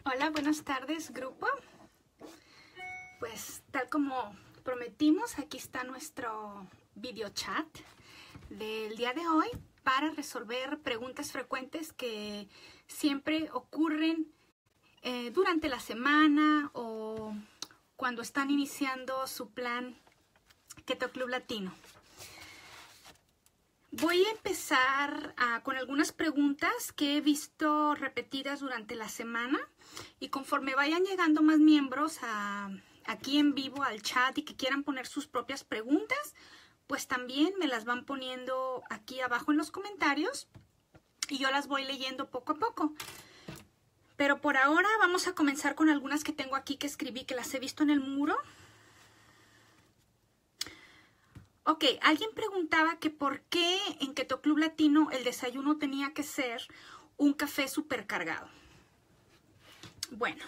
Hola, buenas tardes, grupo. Pues tal como prometimos, aquí está nuestro video chat del día de hoy para resolver preguntas frecuentes que siempre ocurren durante la semana o cuando están iniciando su plan Keto Club Latino. Voy a empezar con algunas preguntas que he visto repetidas durante la semana y conforme vayan llegando más miembros aquí en vivo al chat y que quieran poner sus propias preguntas, pues también me las van poniendo aquí abajo en los comentarios y yo las voy leyendo poco a poco. Pero por ahora vamos a comenzar con algunas que tengo aquí que escribí, que las he visto en el muro. Ok, alguien preguntaba que por qué en Keto Club Latino el desayuno tenía que ser un café supercargado. Bueno,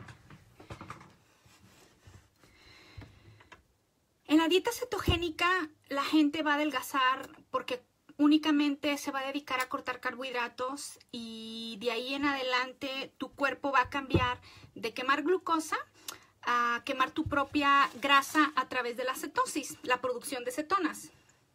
en la dieta cetogénica la gente va a adelgazar porque únicamente se va a dedicar a cortar carbohidratos y de ahí en adelante tu cuerpo va a cambiar de quemar glucosa a quemar tu propia grasa a través de la cetosis, la producción de cetonas.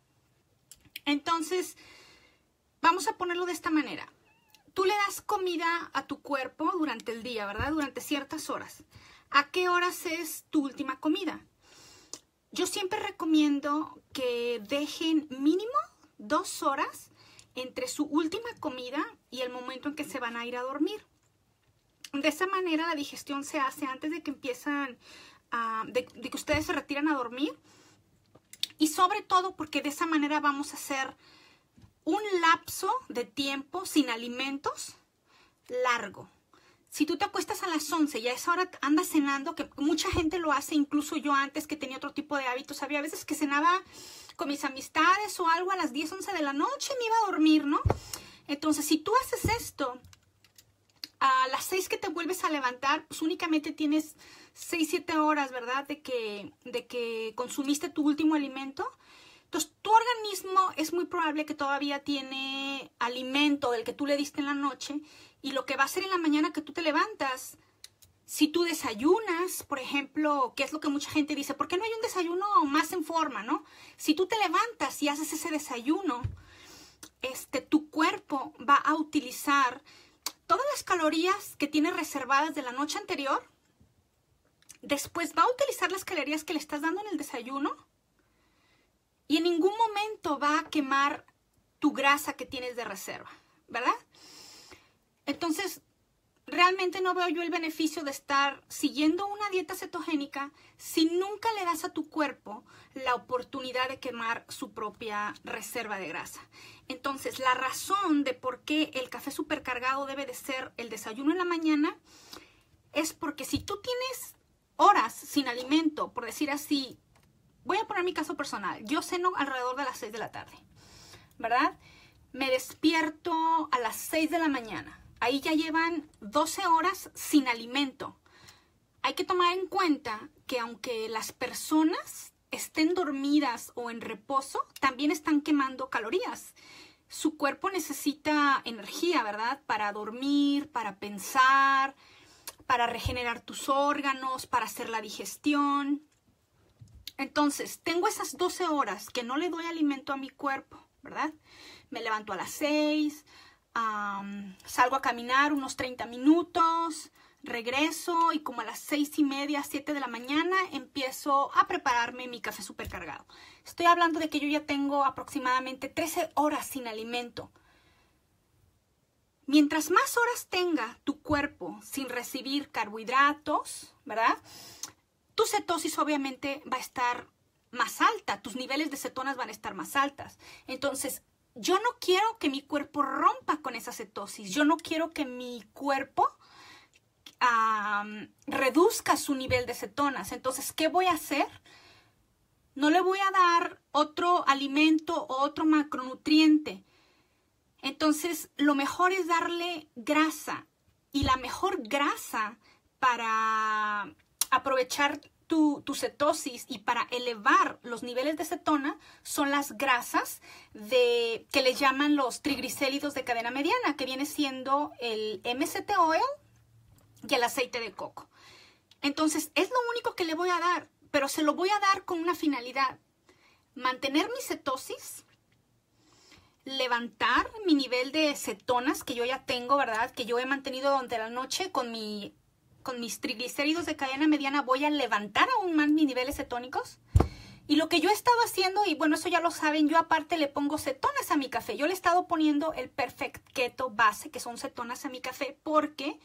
Entonces, vamos a ponerlo de esta manera. Tú le das comida a tu cuerpo durante el día, ¿verdad? Durante ciertas horas. ¿A qué horas es tu última comida? Yo siempre recomiendo que dejen mínimo 2 horas entre su última comida y el momento en que se van a ir a dormir. De esa manera la digestión se hace antes de que empiezan, de que ustedes se retiran a dormir. Y sobre todo porque de esa manera vamos a hacer un lapso de tiempo sin alimentos largo. Si tú te acuestas a las 11 y a esa hora andas cenando, que mucha gente lo hace, incluso yo antes que tenía otro tipo de hábitos, había veces que cenaba con mis amistades o algo a las 10, 11 de la noche y me iba a dormir, ¿no? Entonces, si tú haces esto, a las 6 que te vuelves a levantar, pues únicamente tienes 6, 7 horas, ¿verdad? De que consumiste tu último alimento. Entonces, tu organismo es muy probable que todavía tiene alimento del que tú le diste en la noche y lo que va a hacer en la mañana que tú te levantas, si tú desayunas, por ejemplo, que es lo que mucha gente dice, ¿por qué no hay un desayuno más en forma, no? Si tú te levantas y haces ese desayuno, tu cuerpo va a utilizar todas las calorías que tiene reservadas de la noche anterior, después va a utilizar las calorías que le estás dando en el desayuno y en ningún momento va a quemar tu grasa que tienes de reserva, ¿verdad? Entonces, realmente no veo yo el beneficio de estar siguiendo una dieta cetogénica si nunca le das a tu cuerpo la oportunidad de quemar su propia reserva de grasa. Entonces, la razón de por qué el café supercargado debe de ser el desayuno en la mañana es porque si tú tienes horas sin alimento, por decir así, voy a poner mi caso personal, yo ceno alrededor de las 6 de la tarde, ¿verdad? Me despierto a las 6 de la mañana. Ahí ya llevan 12 horas sin alimento. Hay que tomar en cuenta que aunque las personas estén dormidas o en reposo, también están quemando calorías. Su cuerpo necesita energía, ¿verdad? Para dormir, para pensar, para regenerar tus órganos, para hacer la digestión. Entonces, tengo esas 12 horas que no le doy alimento a mi cuerpo, ¿verdad? Me levanto a las 6, salgo a caminar unos 30 minutos, regreso y como a las 6:30, 7 de la mañana empiezo a prepararme mi café supercargado. Estoy hablando de que yo ya tengo aproximadamente 13 horas sin alimento. Mientras más horas tenga tu cuerpo sin recibir carbohidratos, ¿verdad? Tu cetosis obviamente va a estar más alta, tus niveles de cetonas van a estar más altas. Entonces, yo no quiero que mi cuerpo rompa con esa cetosis. Yo no quiero que mi cuerpo reduzca su nivel de cetonas. Entonces, ¿qué voy a hacer? No le voy a dar otro alimento o otro macronutriente. Entonces, lo mejor es darle grasa. Y la mejor grasa para aprovechar tu cetosis y para elevar los niveles de cetona son las grasas que les llaman los triglicéridos de cadena mediana, que viene siendo el MCT oil y el aceite de coco. Entonces, es lo único que le voy a dar, pero se lo voy a dar con una finalidad: mantener mi cetosis, levantar mi nivel de cetonas que yo ya tengo, ¿verdad? Que yo he mantenido durante la noche con mis triglicéridos de cadena mediana. Voy a levantar aún más mis niveles cetónicos. Y lo que yo he estado haciendo, y bueno, eso ya lo saben, yo aparte le pongo cetonas a mi café. Yo le he estado poniendo el Perfect Keto base, que son cetonas a mi café, porque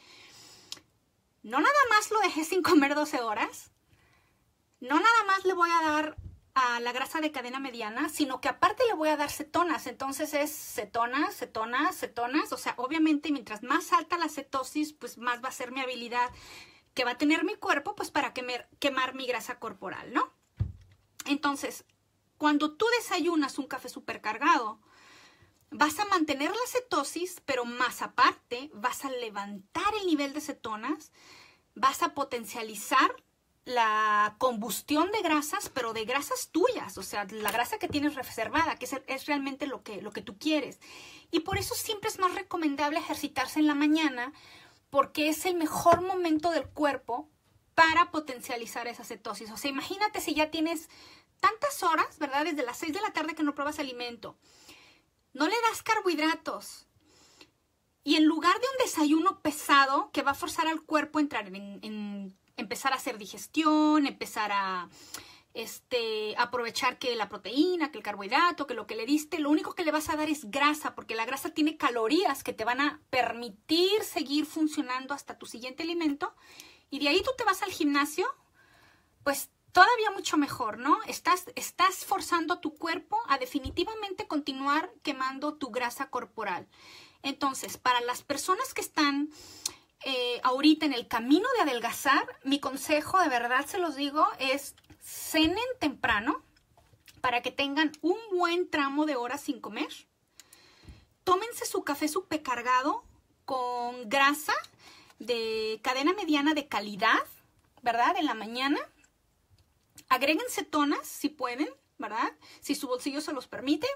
no nada más lo dejé sin comer 12 horas, no nada más le voy a dar a la grasa de cadena mediana, sino que aparte le voy a dar cetonas. Entonces es cetonas, cetonas, cetonas. O sea, obviamente mientras más alta la cetosis, pues más va a ser mi habilidad que va a tener mi cuerpo, pues para quemar mi grasa corporal, ¿no? Entonces, cuando tú desayunas un café supercargado, vas a mantener la cetosis, pero más aparte vas a levantar el nivel de cetonas, vas a potencializar la combustión de grasas, pero de grasas tuyas, o sea, la grasa que tienes reservada, que es realmente lo que tú quieres. Y por eso siempre es más recomendable ejercitarse en la mañana, porque es el mejor momento del cuerpo para potencializar esa cetosis. O sea, imagínate si ya tienes tantas horas, ¿verdad? Desde las 6 de la tarde que no pruebas alimento, no le das carbohidratos, y en lugar de un desayuno pesado que va a forzar al cuerpo a entrar en empezar a hacer digestión, empezar a aprovechar que la proteína, que el carbohidrato, que lo que le diste, lo único que le vas a dar es grasa, porque la grasa tiene calorías que te van a permitir seguir funcionando hasta tu siguiente alimento, y de ahí tú te vas al gimnasio, pues todavía mucho mejor, ¿no? Estás forzando a tu cuerpo a definitivamente continuar quemando tu grasa corporal. Entonces, para las personas que están ahorita en el camino de adelgazar, mi consejo, de verdad se los digo, es cenen temprano para que tengan un buen tramo de horas sin comer. Tómense su café supercargado con grasa de cadena mediana de calidad, ¿verdad? En la mañana. Agreguen cetonas si pueden, ¿verdad? Si su bolsillo se los permite.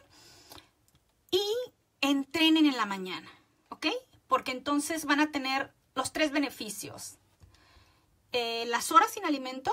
Y entrenen en la mañana, ¿ok? Porque entonces van a tener los 3 beneficios: las horas sin alimento,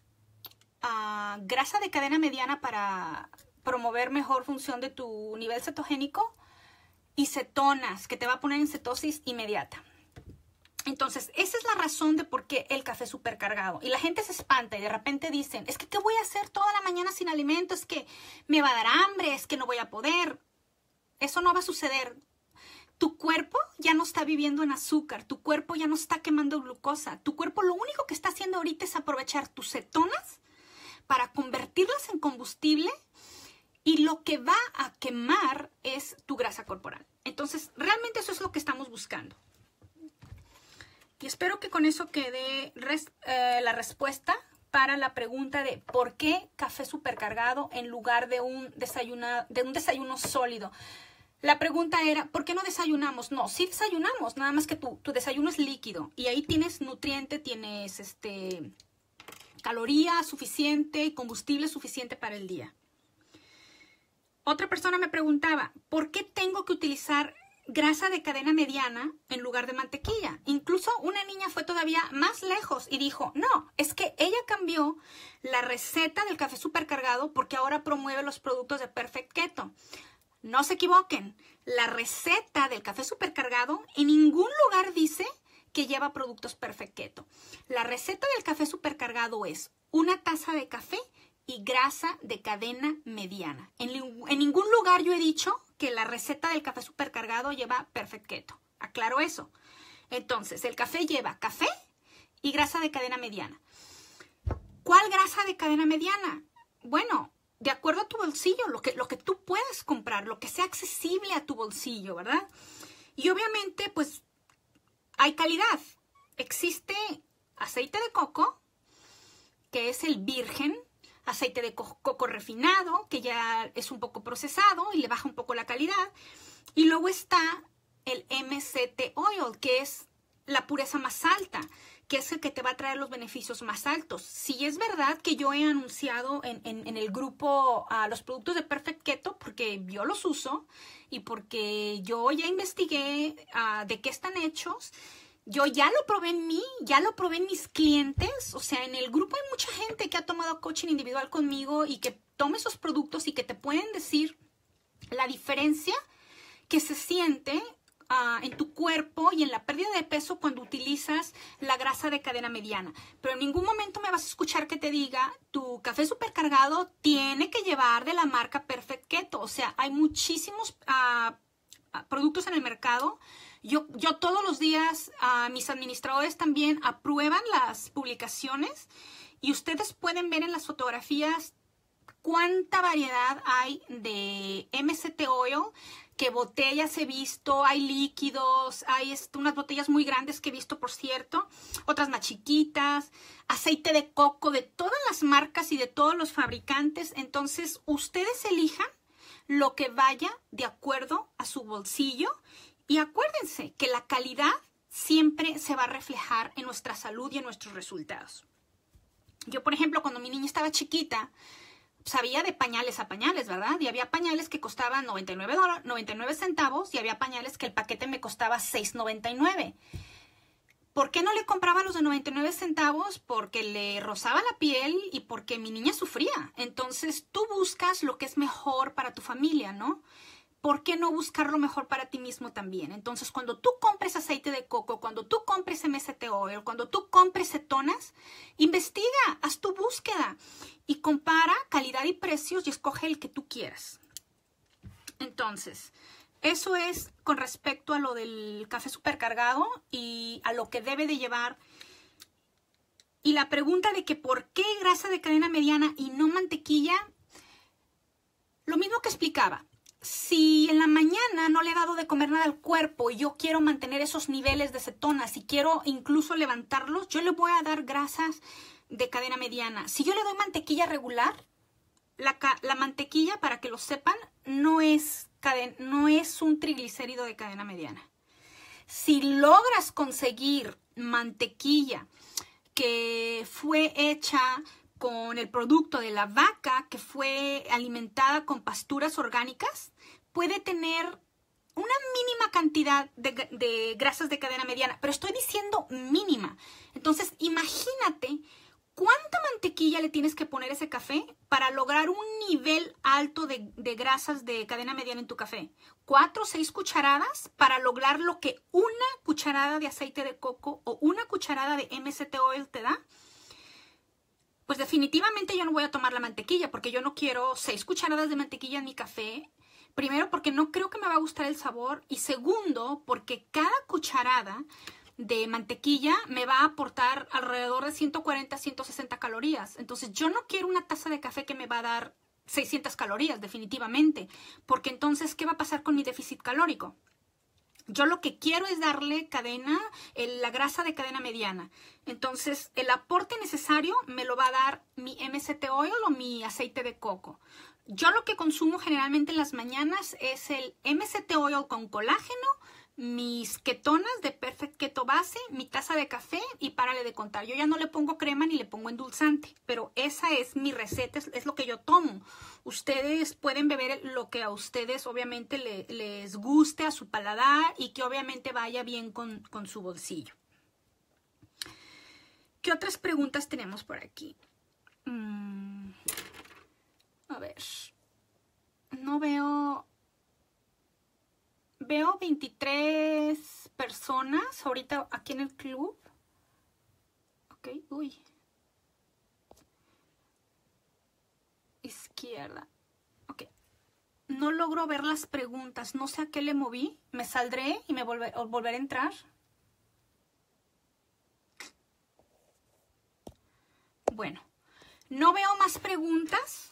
grasa de cadena mediana para promover mejor función de tu nivel cetogénico, y cetonas, que te va a poner en cetosis inmediata. Entonces, esa es la razón de por qué el café supercargado. Y la gente se espanta y de repente dicen, es que ¿qué voy a hacer toda la mañana sin alimento? Es que me va a dar hambre, es que no voy a poder. Eso no va a suceder. Tu cuerpo ya no está viviendo en azúcar, tu cuerpo ya no está quemando glucosa. Tu cuerpo lo único que está haciendo ahorita es aprovechar tus cetonas para convertirlas en combustible, y lo que va a quemar es tu grasa corporal. Entonces, realmente eso es lo que estamos buscando. Y espero que con eso quede la respuesta para la pregunta de por qué café supercargado en lugar de un desayuno sólido. La pregunta era, ¿por qué no desayunamos? No, sí desayunamos, nada más que tu desayuno es líquido y ahí tienes nutriente, tienes caloría suficiente y combustible suficiente para el día. Otra persona me preguntaba, ¿por qué tengo que utilizar grasa de cadena mediana en lugar de mantequilla? Incluso una niña fue todavía más lejos y dijo, no, es que ella cambió la receta del café supercargado porque ahora promueve los productos de Perfect Keto. No se equivoquen, la receta del café supercargado en ningún lugar dice que lleva productos Perfect Keto. La receta del café supercargado es 1 taza de café y grasa de cadena mediana. En ningún lugar yo he dicho que la receta del café supercargado lleva Perfect Keto. Aclaro eso. Entonces, el café lleva café y grasa de cadena mediana. ¿Cuál grasa de cadena mediana? Bueno, de acuerdo a tu bolsillo, lo que tú puedas comprar, lo que sea accesible a tu bolsillo, ¿verdad? Y obviamente, pues, hay calidad. Existe aceite de coco, que es el virgen, aceite de coco refinado, que ya es un poco procesado y le baja un poco la calidad. Y luego está el MCT Oil, que es la pureza más alta, que es el que te va a traer los beneficios más altos. Sí es verdad que yo he anunciado en el grupo los productos de Perfect Keto porque yo los uso y porque yo ya investigué de qué están hechos. Yo ya lo probé en mí, ya lo probé en mis clientes. O sea, en el grupo hay mucha gente que ha tomado coaching individual conmigo y que toma esos productos y que te pueden decir la diferencia que se siente en tu cuerpo y en la pérdida de peso cuando utilizas la grasa de cadena mediana. Pero en ningún momento me vas a escuchar que te diga tu café supercargado tiene que llevar de la marca Perfect Keto. O sea, hay muchísimos productos en el mercado. Yo todos los días, mis administradores también aprueban las publicaciones y ustedes pueden ver en las fotografías cuánta variedad hay de MCT Oil, qué botellas he visto, hay líquidos, hay unas botellas muy grandes que he visto, por cierto, otras más chiquitas, aceite de coco de todas las marcas y de todos los fabricantes. Entonces, ustedes elijan lo que vaya de acuerdo a su bolsillo y acuérdense que la calidad siempre se va a reflejar en nuestra salud y en nuestros resultados. Yo, por ejemplo, cuando mi niña estaba chiquita, sabía de pañales a pañales, ¿verdad? Y había pañales que costaban 99 centavos y había pañales que el paquete me costaba $6.99. ¿Por qué no le compraba los de 99 centavos? Porque le rozaba la piel y porque mi niña sufría. Entonces, tú buscas lo que es mejor para tu familia, ¿no? ¿Por qué no buscar lo mejor para ti mismo también? Entonces, cuando tú compres aceite de coco, cuando tú compres MCT Oil, cuando tú compres cetonas, investiga, haz tu búsqueda y compara calidad y precios y escoge el que tú quieras. Entonces, eso es con respecto a lo del café supercargado y a lo que debe de llevar. Y la pregunta de que por qué grasa de cadena mediana y no mantequilla, lo mismo que explicaba. Si en la mañana no le he dado de comer nada al cuerpo y yo quiero mantener esos niveles de cetonas y quiero incluso levantarlos, yo le voy a dar grasas de cadena mediana. Si yo le doy mantequilla regular, la mantequilla, para que lo sepan, no es un triglicérido de cadena mediana. Si logras conseguir mantequilla que fue hecha con el producto de la vaca que fue alimentada con pasturas orgánicas, puede tener una mínima cantidad de grasas de cadena mediana, pero estoy diciendo mínima. Entonces, imagínate cuánta mantequilla le tienes que poner a ese café para lograr un nivel alto de grasas de cadena mediana en tu café. 4 o 6 cucharadas para lograr lo que una cucharada de aceite de coco o una cucharada de MCT Oil te da. Pues definitivamente yo no voy a tomar la mantequilla porque yo no quiero 6 cucharadas de mantequilla en mi café. Primero, porque no creo que me va a gustar el sabor. Y segundo, porque cada cucharada de mantequilla me va a aportar alrededor de 140 a 160 calorías. Entonces, yo no quiero una taza de café que me va a dar 600 calorías, definitivamente. Porque entonces, ¿qué va a pasar con mi déficit calórico? Yo lo que quiero es darle la grasa de cadena mediana. Entonces, el aporte necesario me lo va a dar mi MCT Oil o mi aceite de coco. Yo lo que consumo generalmente en las mañanas es el MCT Oil con colágeno, mis ketonas de Perfect Keto base, mi taza de café y párale de contar. Yo ya no le pongo crema ni le pongo endulzante, pero esa es mi receta, es lo que yo tomo. Ustedes pueden beber lo que a ustedes obviamente les guste a su paladar y que obviamente vaya bien con su bolsillo. ¿Qué otras preguntas tenemos por aquí? A ver, no veo... Veo 23 personas ahorita aquí en el club. Ok, uy. Izquierda. Ok. No logro ver las preguntas. No sé a qué le moví. Me saldré y me volveré a entrar. Bueno, no veo más preguntas.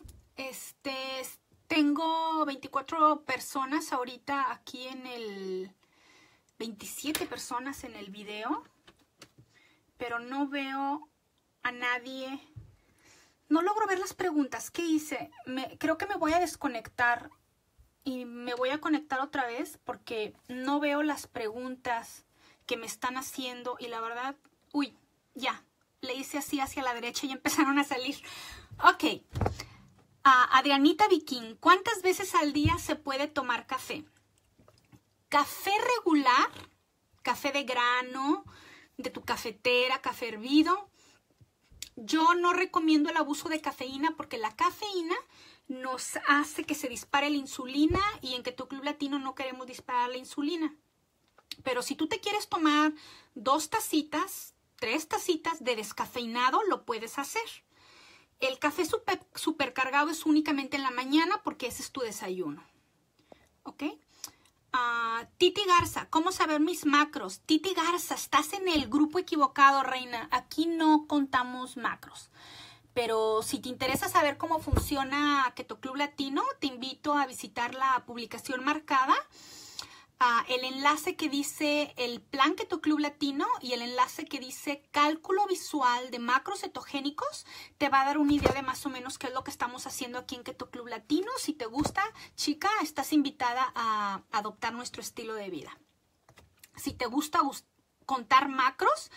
Tengo 24 personas ahorita aquí en el... 27 personas en el video. Pero no veo a nadie. No logro ver las preguntas. ¿Qué hice? Creo que me voy a desconectar. Y me voy a conectar otra vez porque no veo las preguntas que me están haciendo. Y la verdad... Uy, ya. Le hice así hacia la derecha y empezaron a salir. Ok. Adrianita Viking, ¿cuántas veces al día se puede tomar café? Café regular café de grano, de tu cafetera, café hervido. Yo no recomiendo el abuso de cafeína porque la cafeína nos hace que se dispare la insulina y en Keto Club Latino no queremos disparar la insulina. Pero si tú te quieres tomar 2 tacitas, 3 tacitas de descafeinado, lo puedes hacer. El café supercargado es únicamente en la mañana porque ese es tu desayuno. ¿Ok? Titi Garza, ¿cómo saber mis macros? Titi Garza, estás en el grupo equivocado, reina. Aquí no contamos macros. Pero si te interesa saber cómo funciona Keto Club Latino, te invito a visitar la publicación marcada. El enlace que dice el plan Keto Club Latino y el enlace que dice cálculo visual de macros cetogénicos te va a dar una idea de más o menos qué es lo que estamos haciendo aquí en Keto Club Latino. Si te gusta, chica, estás invitada a adoptar nuestro estilo de vida. Si te gusta contar macros,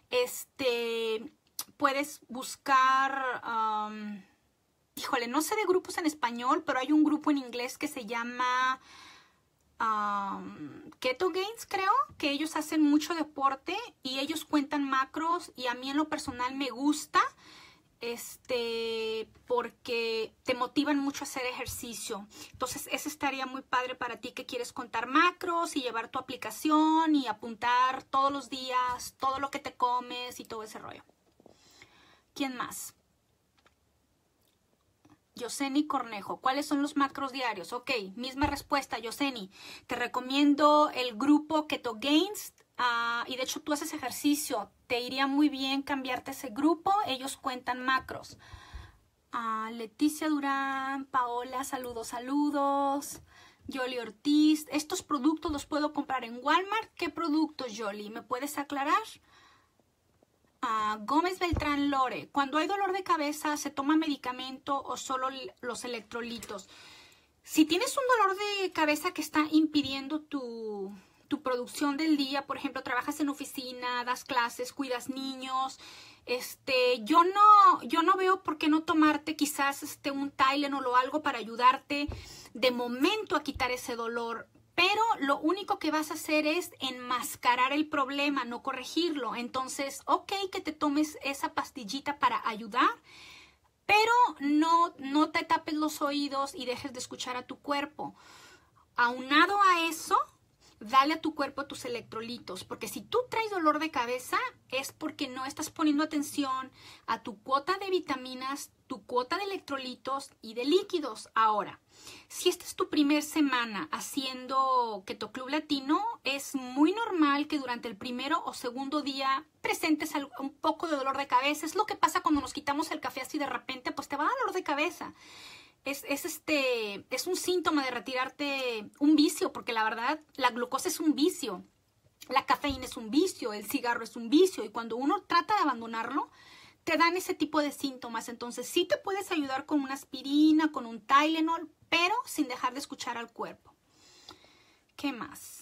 puedes buscar, híjole, no sé de grupos en español, pero hay un grupo en inglés que se llama Keto Gains, creo, que ellos hacen mucho deporte y ellos cuentan macros y a mí en lo personal me gusta porque te motivan mucho a hacer ejercicio. Entonces ese estaría muy padre para ti que quieres contar macros y llevar tu aplicación y apuntar todos los días todo lo que te comes y todo ese rollo. ¿Quién más? Yoseni Cornejo, ¿cuáles son los macros diarios? Ok, misma respuesta, Yoseni. Te recomiendo el grupo Keto Gains y de hecho tú haces ejercicio. Te iría muy bien cambiarte ese grupo. Ellos cuentan macros. Leticia Durán, Paola, saludos, saludos. Yoli Ortiz, estos productos los puedo comprar en Walmart. ¿Qué productos, Yoli? ¿Me puedes aclarar? Gómez Beltrán Lore, cuando hay dolor de cabeza, ¿se toma medicamento o solo los electrolitos? Si tienes un dolor de cabeza que está impidiendo tu producción del día, por ejemplo, trabajas en oficina, das clases, cuidas niños, yo no veo por qué no tomarte quizás un Tylenol o algo para ayudarte de momento a quitar ese dolor. Pero lo único que vas a hacer es enmascarar el problema, no corregirlo. Entonces, ok, que te tomes esa pastillita para ayudar, pero no te tapes los oídos y dejes de escuchar a tu cuerpo. Aunado a eso, dale a tu cuerpo tus electrolitos, porque si tú traes dolor de cabeza es porque no estás poniendo atención a tu cuota de vitaminas, tu cuota de electrolitos y de líquidos. Ahora, si esta es tu primer semana haciendo Keto Club Latino, es muy normal que durante el primero o segundo día presentes un poco de dolor de cabeza. Es lo que pasa cuando nos quitamos el café así de repente, pues te va a dar dolor de cabeza. Es un síntoma de retirarte un vicio, porque la verdad, la glucosa es un vicio, la cafeína es un vicio, el cigarro es un vicio, y cuando uno trata de abandonarlo, te dan ese tipo de síntomas. Entonces sí te puedes ayudar con una aspirina, con un Tylenol, pero sin dejar de escuchar al cuerpo. ¿Qué más?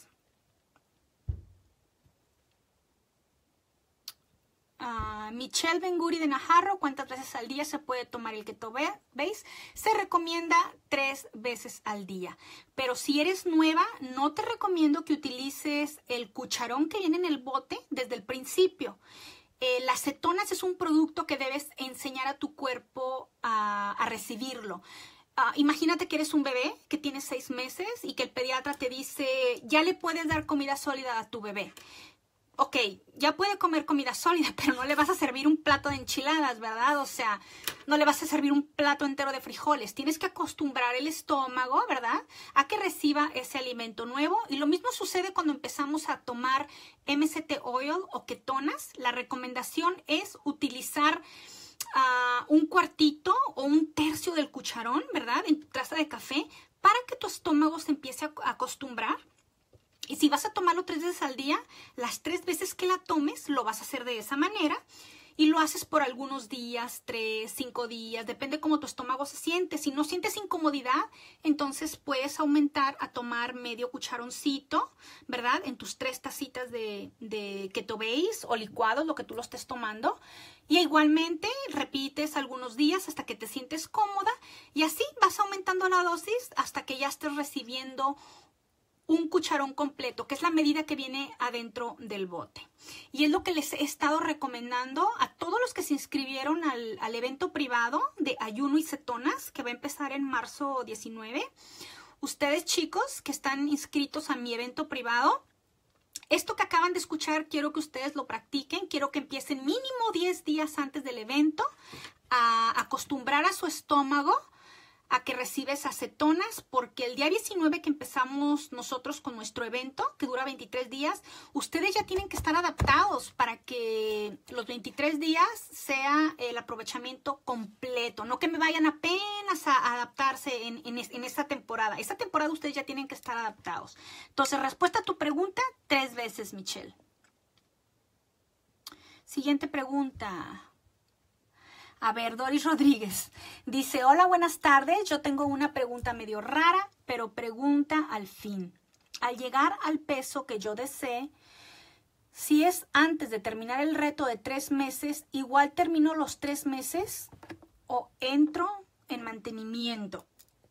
Michelle Benguri de Najarro, ¿cuántas veces al día se puede tomar el Keto Base? Se recomienda 3 veces al día. Pero si eres nueva, no te recomiendo que utilices el cucharón que viene en el bote desde el principio. Las cetonas es un producto que debes enseñar a tu cuerpo a recibirlo. Imagínate que eres un bebé que tiene 6 meses y que el pediatra te dice, ya le puedes dar comida sólida a tu bebé. Ok, ya puede comer comida sólida, pero no le vas a servir un plato de enchiladas, ¿verdad? O sea, no le vas a servir un plato entero de frijoles. Tienes que acostumbrar el estómago, ¿verdad?, a que reciba ese alimento nuevo. Y lo mismo sucede cuando empezamos a tomar MCT oil o ketonas. La recomendación es utilizar un cuartito o un tercio del cucharón, ¿verdad?, en tu taza de café para que tu estómago se empiece a acostumbrar. Y si vas a tomarlo 3 veces al día, las 3 veces que la tomes lo vas a hacer de esa manera y lo haces por algunos días, 3, 5 días, depende cómo tu estómago se siente. Si no sientes incomodidad, entonces puedes aumentar a tomar medio cucharoncito, ¿verdad?, en tus 3 tacitas de Keto Base o licuados, lo que tú lo estés tomando. Y igualmente repites algunos días hasta que te sientes cómoda y así vas aumentando la dosis hasta que ya estés recibiendo un cucharón completo, que es la medida que viene adentro del bote. Y es lo que les he estado recomendando a todos los que se inscribieron al evento privado de ayuno y cetonas, que va a empezar en marzo 19. Ustedes, chicos, que están inscritos a mi evento privado, esto que acaban de escuchar, quiero que ustedes lo practiquen. Quiero que empiecen mínimo 10 días antes del evento a acostumbrar a su estómago a que recibe esas cetonas, porque el día 19 que empezamos nosotros con nuestro evento, que dura 23 días, ustedes ya tienen que estar adaptados para que los 23 días sea el aprovechamiento completo, no que me vayan apenas a adaptarse en esta temporada. Esta temporada ustedes ya tienen que estar adaptados. Entonces, respuesta a tu pregunta, 3 veces, Michelle. Siguiente pregunta. A ver, Doris Rodríguez dice, hola, buenas tardes. Yo tengo una pregunta medio rara, pero pregunta al fin. Al llegar al peso que yo desee, si es antes de terminar el reto de 3 meses, igual termino los 3 meses o entro en mantenimiento.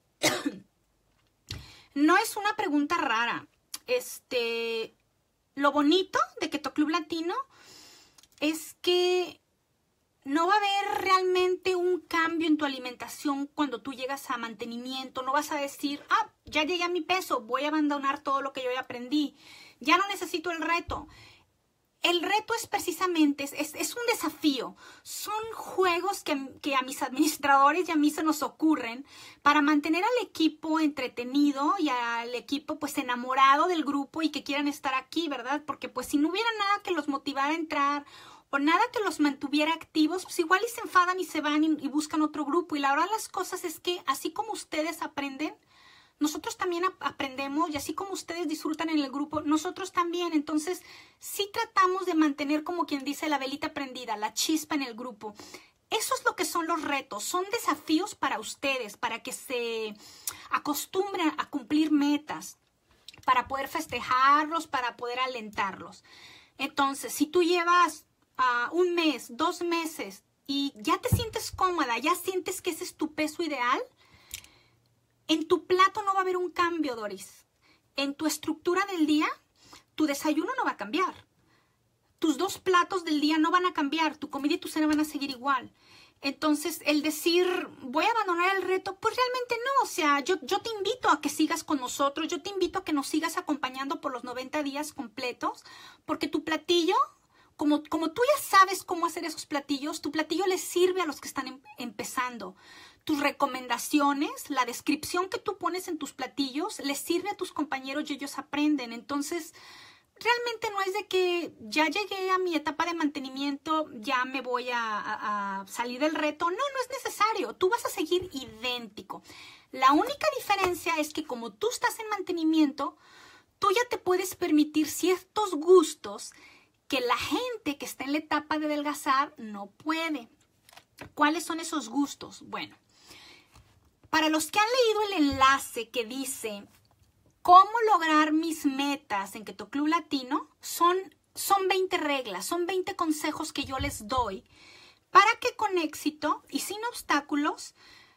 No es una pregunta rara. Lo bonito de Keto Club Latino es que no va a haber realmente un cambio en tu alimentación cuando tú llegas a mantenimiento. No vas a decir, ya llegué a mi peso, voy a abandonar todo lo que yo ya aprendí. Ya no necesito el reto. El reto es precisamente, es un desafío. Son juegos que a mis administradores y a mí se nos ocurren para mantener al equipo entretenido y al equipo pues enamorado del grupo y que quieran estar aquí, ¿verdad? Porque pues si no hubiera nada que los motivara a entrar o nada que los mantuviera activos, pues igual y se enfadan y se van y buscan otro grupo. Y la verdad las cosas es que así como ustedes aprenden, nosotros también aprendemos, y así como ustedes disfrutan en el grupo, nosotros también. Entonces, sí tratamos de mantener, como quien dice, la velita prendida, la chispa en el grupo. Eso es lo que son los retos, son desafíos para ustedes, para que se acostumbren a cumplir metas, para poder festejarlos, para poder alentarlos. Entonces, si tú llevas 1 mes, 2 meses y ya te sientes cómoda, ya sientes que ese es tu peso ideal, en tu plato no va a haber un cambio, Doris. En tu estructura del día, tu desayuno no va a cambiar. Tus 2 platos del día no van a cambiar. Tu comida y tu cena van a seguir igual. Entonces, el decir, voy a abandonar el reto, pues realmente no. O sea, yo te invito a que sigas con nosotros. Yo te invito a que nos sigas acompañando por los 90 días completos. Porque tu platillo, como tú ya sabes cómo hacer esos platillos, tu platillo les sirve a los que están empezando. Tus recomendaciones, la descripción que tú pones en tus platillos, les sirve a tus compañeros y ellos aprenden. Entonces, realmente no es de que ya llegué a mi etapa de mantenimiento, ya me voy a salir del reto. No, no es necesario. Tú vas a seguir idéntico. La única diferencia es que como tú estás en mantenimiento, tú ya te puedes permitir ciertos gustos que la gente que está en la etapa de adelgazar no puede. ¿Cuáles son esos gustos? Bueno, para los que han leído el enlace que dice cómo lograr mis metas en Keto Club Latino, son 20 reglas, son 20 consejos que yo les doy para que con éxito y sin obstáculos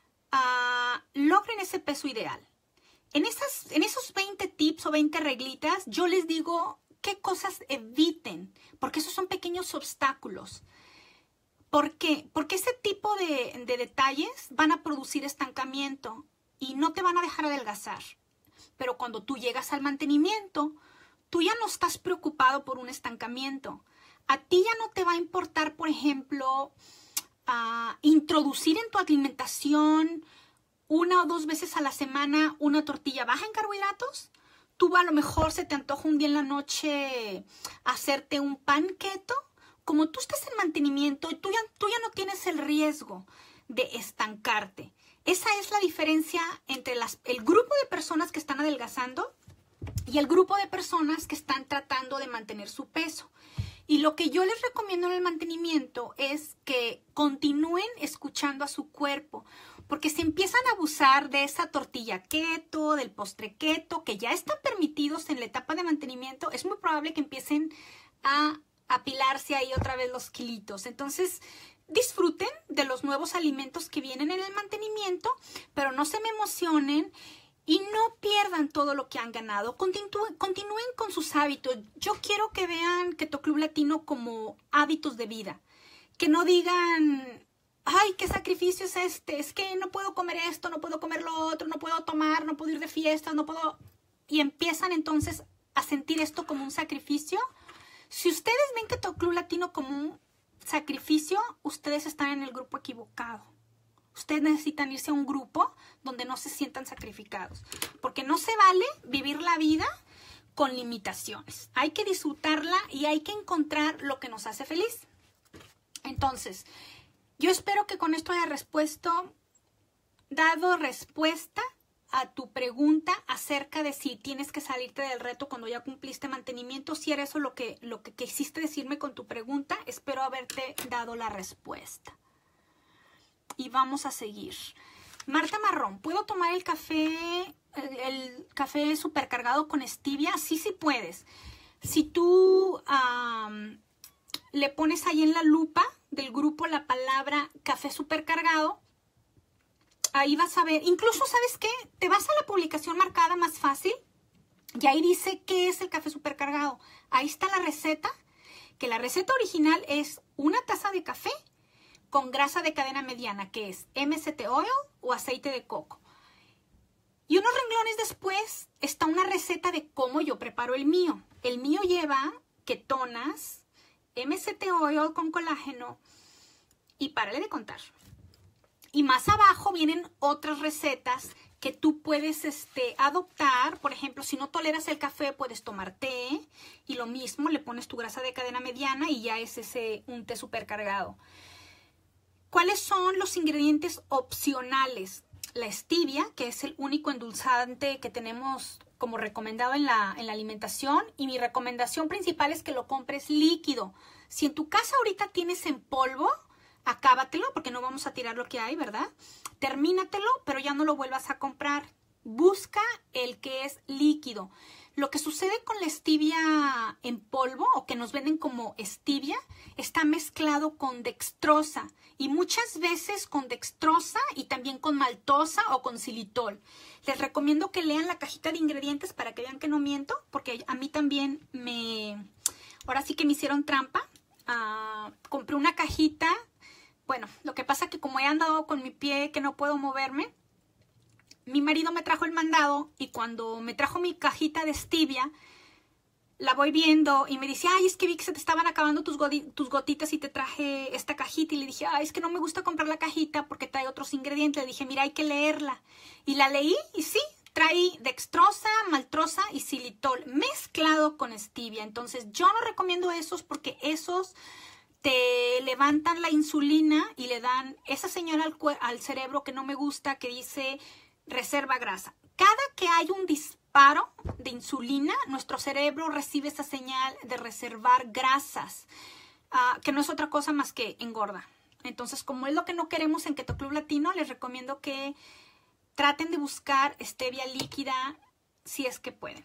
logren ese peso ideal. En esos 20 tips o 20 reglitas, yo les digo qué cosas eviten, porque esos son pequeños obstáculos. ¿Por qué? Porque ese tipo de detalles van a producir estancamiento y no te van a dejar adelgazar. Pero cuando tú llegas al mantenimiento, tú ya no estás preocupado por un estancamiento. A ti ya no te va a importar, por ejemplo, introducir en tu alimentación 1 o 2 veces a la semana una tortilla baja en carbohidratos. Tú a lo mejor se te antoja un día en la noche hacerte un pan keto. Como tú estás en mantenimiento, tú ya no tienes el riesgo de estancarte. Esa es la diferencia entre el grupo de personas que están adelgazando y el grupo de personas que están tratando de mantener su peso. Y lo que yo les recomiendo en el mantenimiento es que continúen escuchando a su cuerpo, porque si empiezan a abusar de esa tortilla keto, del postre keto, que ya están permitidos en la etapa de mantenimiento, es muy probable que empiecen a apilarse ahí otra vez los kilitos. Entonces, disfruten de los nuevos alimentos que vienen en el mantenimiento, pero no se me emocionen y no pierdan todo lo que han ganado. Continúen con sus hábitos. Yo quiero que vean Keto Club Latino como hábitos de vida. Que no digan, ay, ¿qué sacrificio es este? Es que no puedo comer esto, no puedo comer lo otro, no puedo tomar, no puedo ir de fiestas, no puedo... Y empiezan entonces a sentir esto como un sacrificio. Si ustedes ven Keto Club Latino como un sacrificio, ustedes están en el grupo equivocado. Ustedes necesitan irse a un grupo donde no se sientan sacrificados. Porque no se vale vivir la vida con limitaciones. Hay que disfrutarla y hay que encontrar lo que nos hace feliz. Entonces, yo espero que con esto haya dado respuesta a tu pregunta acerca de si tienes que salirte del reto cuando ya cumpliste mantenimiento. Si era eso lo que quisiste decirme con tu pregunta, espero haberte dado la respuesta. Y vamos a seguir. Marta Marrón, ¿puedo tomar el café supercargado con stevia? Sí, sí puedes. Si tú le pones ahí en la lupa del grupo la palabra café supercargado, ahí vas a ver, incluso, ¿sabes qué? Te vas a la publicación marcada más fácil y ahí dice qué es el café supercargado. Ahí está la receta, que la receta original es una taza de café con grasa de cadena mediana, que es MCT oil o aceite de coco. Y unos renglones después está una receta de cómo yo preparo el mío. El mío lleva ketonas, MCT oil con colágeno y párale de contar. Y más abajo vienen otras recetas que tú puedes adoptar. Por ejemplo, si no toleras el café, puedes tomar té. Y lo mismo, le pones tu grasa de cadena mediana y ya es un té supercargado. ¿Cuáles son los ingredientes opcionales? La stevia, que es el único endulzante que tenemos como recomendado en la alimentación. Y mi recomendación principal es que lo compres líquido. Si en tu casa ahorita tienes en polvo, acábatelo, porque no vamos a tirar lo que hay, ¿verdad? Termínatelo, pero ya no lo vuelvas a comprar. Busca el que es líquido. Lo que sucede con la stevia en polvo, o que nos venden como stevia, está mezclado con dextrosa. Y muchas veces con dextrosa y también con maltosa o con xilitol. Les recomiendo que lean la cajita de ingredientes para que vean que no miento, porque a mí también ahora sí que me hicieron trampa. Compré una cajita. Bueno, lo que pasa es que como he andado con mi pie que no puedo moverme, mi marido me trajo el mandado y cuando me trajo mi cajita de stevia, la voy viendo y me dice, ay, es que vi que se te estaban acabando tus gotitas y te traje esta cajita. Y le dije, ay, es que no me gusta comprar la cajita porque trae otros ingredientes. Le dije, mira, hay que leerla. Y la leí y sí, trae dextrosa, maltosa y xilitol mezclado con stevia. Entonces, yo no recomiendo esos porque esos te levantan la insulina y le dan esa señal al cerebro que no me gusta, que dice reserva grasa. Cada que hay un disparo de insulina, nuestro cerebro recibe esa señal de reservar grasas, que no es otra cosa más que engorda. Entonces, como es lo que no queremos en Keto Club Latino, les recomiendo que traten de buscar stevia líquida si es que pueden.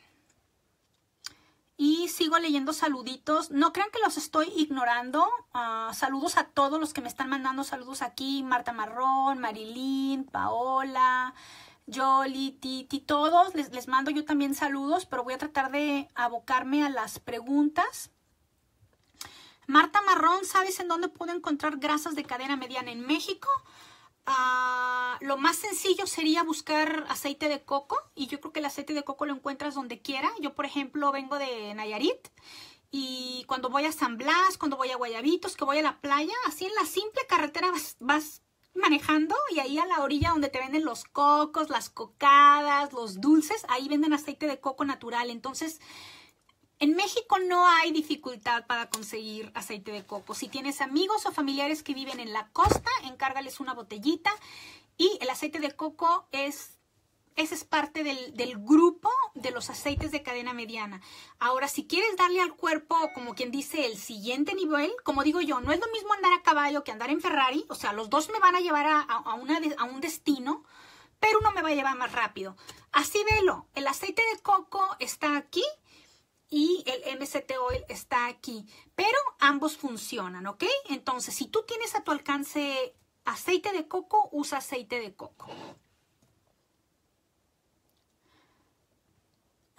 Y sigo leyendo saluditos. No crean que los estoy ignorando. Saludos a todos los que me están mandando saludos aquí. Marta Marrón, Marilyn, Paola, Yoli, Titi, todos. Les mando yo también saludos, pero voy a tratar de abocarme a las preguntas. Marta Marrón, ¿sabes en dónde puedo encontrar grasas de cadena mediana en México? Lo más sencillo sería buscar aceite de coco y yo creo que el aceite de coco lo encuentras donde quiera. Yo, por ejemplo, vengo de Nayarit y cuando voy a San Blas, cuando voy a Guayabitos, que voy a la playa, así en la simple carretera vas manejando y ahí a la orilla donde te venden los cocos, las cocadas, los dulces, ahí venden aceite de coco natural. Entonces, en México no hay dificultad para conseguir aceite de coco. Si tienes amigos o familiares que viven en la costa, encárgales una botellita. Y el aceite de coco ese es parte del grupo de los aceites de cadena mediana. Ahora, si quieres darle al cuerpo, como quien dice, el siguiente nivel, como digo yo, no es lo mismo andar a caballo que andar en Ferrari. O sea, los dos me van a llevar a un destino, pero uno me va a llevar más rápido. Así velo, el aceite de coco está aquí y el MCT oil está aquí, pero ambos funcionan, ¿ok? Entonces, si tú tienes a tu alcance aceite de coco, usa aceite de coco.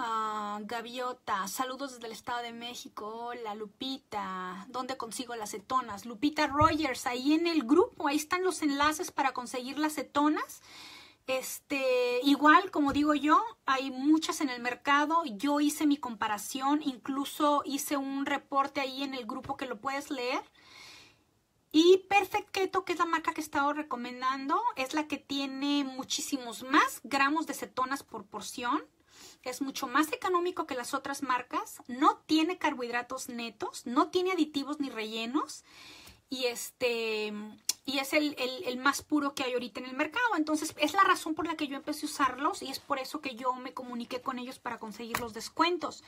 Gaviota, saludos desde el Estado de México. Hola, Lupita. ¿Dónde consigo las cetonas? Lupita Rogers, ahí en el grupo, ahí están los enlaces para conseguir las cetonas. Igual, como digo yo, hay muchas en el mercado. Yo hice mi comparación, incluso hice un reporte ahí en el grupo que lo puedes leer. Y Perfect Keto, que es la marca que he estado recomendando, es la que tiene muchísimos más gramos de cetonas por porción. Es mucho más económico que las otras marcas. No tiene carbohidratos netos, no tiene aditivos ni rellenos. Y es el más puro que hay ahorita en el mercado. Entonces es la razón por la que yo empecé a usarlos y es por eso que yo me comuniqué con ellos para conseguir los descuentos.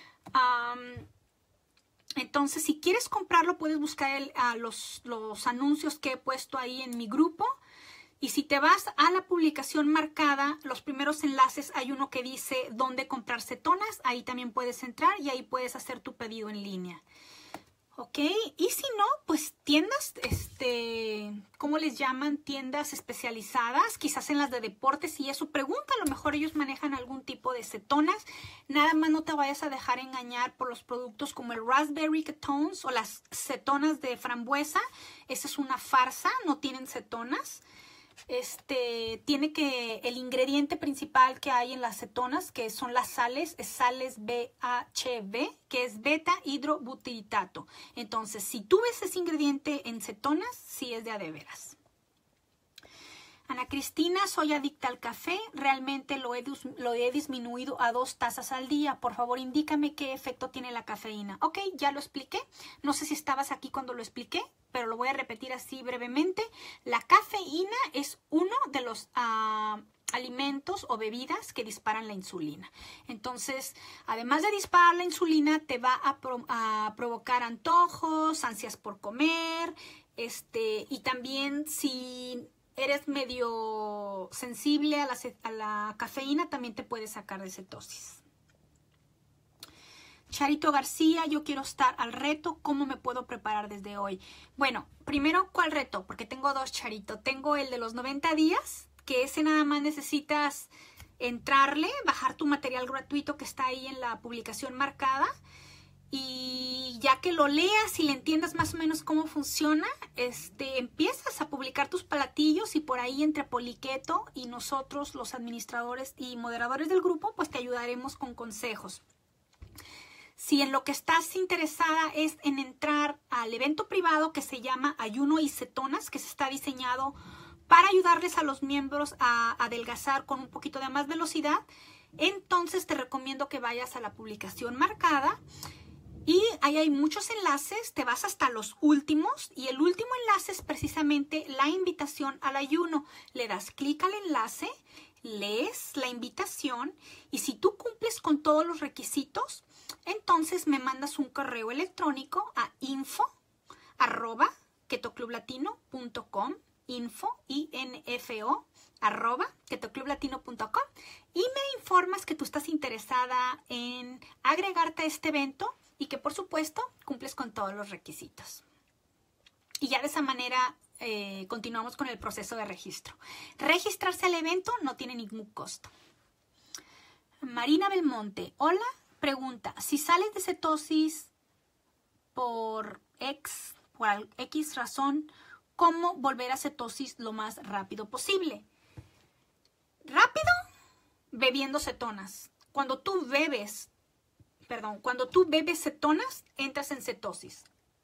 Entonces, si quieres comprarlo, puedes buscar los anuncios que he puesto ahí en mi grupo. Y si te vas a la publicación marcada, los primeros enlaces, hay uno que dice dónde comprar cetonas. Ahí también puedes entrar y ahí puedes hacer tu pedido en línea. ¿Ok? Y si no, pues tiendas, ¿cómo les llaman? Tiendas especializadas, quizás en las de deportes y eso. Pregunta, a lo mejor ellos manejan algún tipo de cetonas. Nada más no te vayas a dejar engañar por los productos como el Raspberry Ketones o las cetonas de frambuesa. Esa es una farsa, no tienen cetonas. Tiene que el ingrediente principal que hay en las cetonas, que son las sales, es sales BHB, que es beta hidrobutiritato. Entonces, si tú ves ese ingrediente en cetonas, sí es de a de veras. Ana Cristina, soy adicta al café, realmente lo he disminuido a 2 tazas al día. Por favor, indícame qué efecto tiene la cafeína. Ok, ya lo expliqué. No sé si estabas aquí cuando lo expliqué, pero lo voy a repetir así brevemente. La cafeína es uno de los alimentos o bebidas que disparan la insulina. Entonces, además de disparar la insulina, te va a provocar antojos, ansias por comer, y también si eres medio sensible a la cafeína, también te puede sacar de cetosis. Charito García, yo quiero estar al reto, ¿cómo me puedo preparar desde hoy? Bueno, primero, ¿cuál reto? Porque tengo 2, Charito. Tengo el de los 90 días, que ese nada más necesitas entrarle, bajar tu material gratuito que está ahí en la publicación marcada. Y ya que lo leas y le entiendas más o menos cómo funciona, empiezas a publicar tus platillos y por ahí entre Poliqueto y nosotros, los administradores y moderadores del grupo, pues te ayudaremos con consejos. Si en lo que estás interesada es en entrar al evento privado que se llama Ayuno y Cetonas, que se está diseñado para ayudarles a los miembros a adelgazar con un poquito de más velocidad, entonces te recomiendo que vayas a la publicación marcada. Y ahí hay muchos enlaces, te vas hasta los últimos y el último enlace es precisamente la invitación al ayuno. Le das clic al enlace, lees la invitación y si tú cumples con todos los requisitos, entonces me mandas un correo electrónico a info@ketoclublatino.com, @ketoclublatino.com y me informas que tú estás interesada en agregarte a este evento y que por supuesto cumples con todos los requisitos. Y ya de esa manera continuamos con el proceso de registro. Registrarse al evento no tiene ningún costo. Marina Belmonte, hola, pregunta, si sales de cetosis por X razón, ¿cómo volver a cetosis lo más rápido posible? Rápido, bebiendo cetonas. Cuando tú bebes cetonas, entras en cetosis.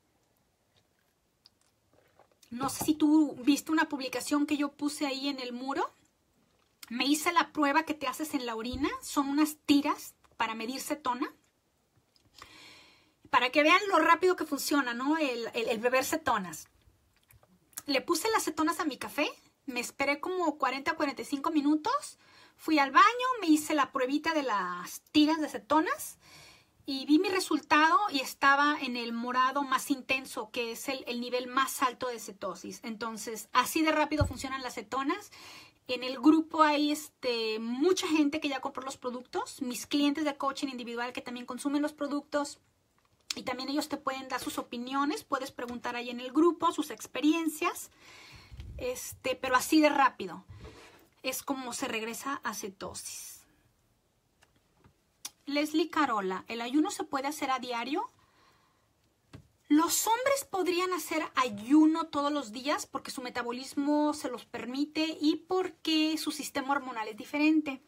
No sé si tú viste una publicación que yo puse ahí en el muro. Me hice la prueba que te haces en la orina. Son unas tiras para medir cetona. Para que vean lo rápido que funciona, ¿no? El beber cetonas. Le puse las cetonas a mi café. Me esperé como 40 a 45 minutos. Fui al baño, me hice la pruebita de las tiras de cetonas. Y vi mi resultado y estaba en el morado más intenso, que es el nivel más alto de cetosis. Entonces, así de rápido funcionan las cetonas. En el grupo hay mucha gente que ya compró los productos. Mis clientes de coaching individual que también consumen los productos. Y también ellos te pueden dar sus opiniones. Puedes preguntar ahí en el grupo sus experiencias. Pero así de rápido es como se regresa a cetosis. Leslie Carola, ¿el ayuno se puede hacer a diario? Los hombres podrían hacer ayuno todos los días porque su metabolismo se los permite y porque su sistema hormonal es diferente.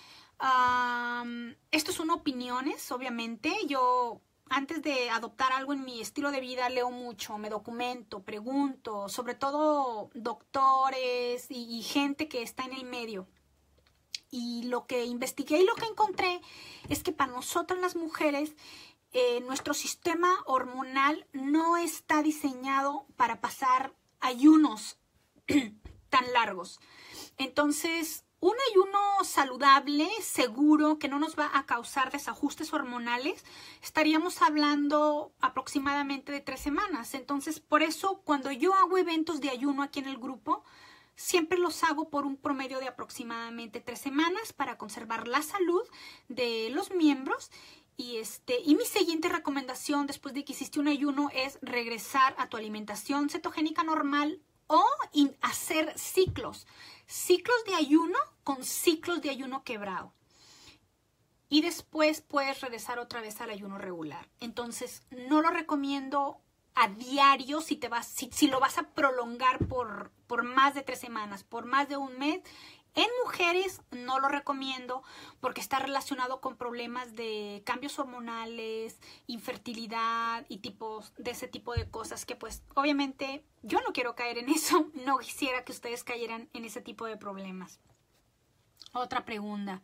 Esto son opiniones, obviamente. Yo, antes de adoptar algo en mi estilo de vida, leo mucho, me documento, pregunto, sobre todo doctores y gente que está en el medio. Y lo que investigué y lo que encontré es que para nosotras las mujeres, nuestro sistema hormonal no está diseñado para pasar ayunos tan largos. Entonces, un ayuno saludable, seguro, que no nos va a causar desajustes hormonales, estaríamos hablando aproximadamente de 3 semanas. Entonces, por eso, cuando yo hago eventos de ayuno aquí en el grupo, siempre los hago por un promedio de aproximadamente 3 semanas para conservar la salud de los miembros. Y mi siguiente recomendación después de que hiciste un ayuno es regresar a tu alimentación cetogénica normal o hacer ciclos de ayuno con ciclos de ayuno quebrado. Y después puedes regresar otra vez al ayuno regular. Entonces, no lo recomiendo a diario si lo vas a prolongar por más de 3 semanas, por más de un mes. En mujeres no lo recomiendo porque está relacionado con problemas de cambios hormonales, infertilidad y de ese tipo de cosas que pues obviamente yo no quiero caer en eso, no quisiera que ustedes cayeran en ese tipo de problemas. Otra pregunta.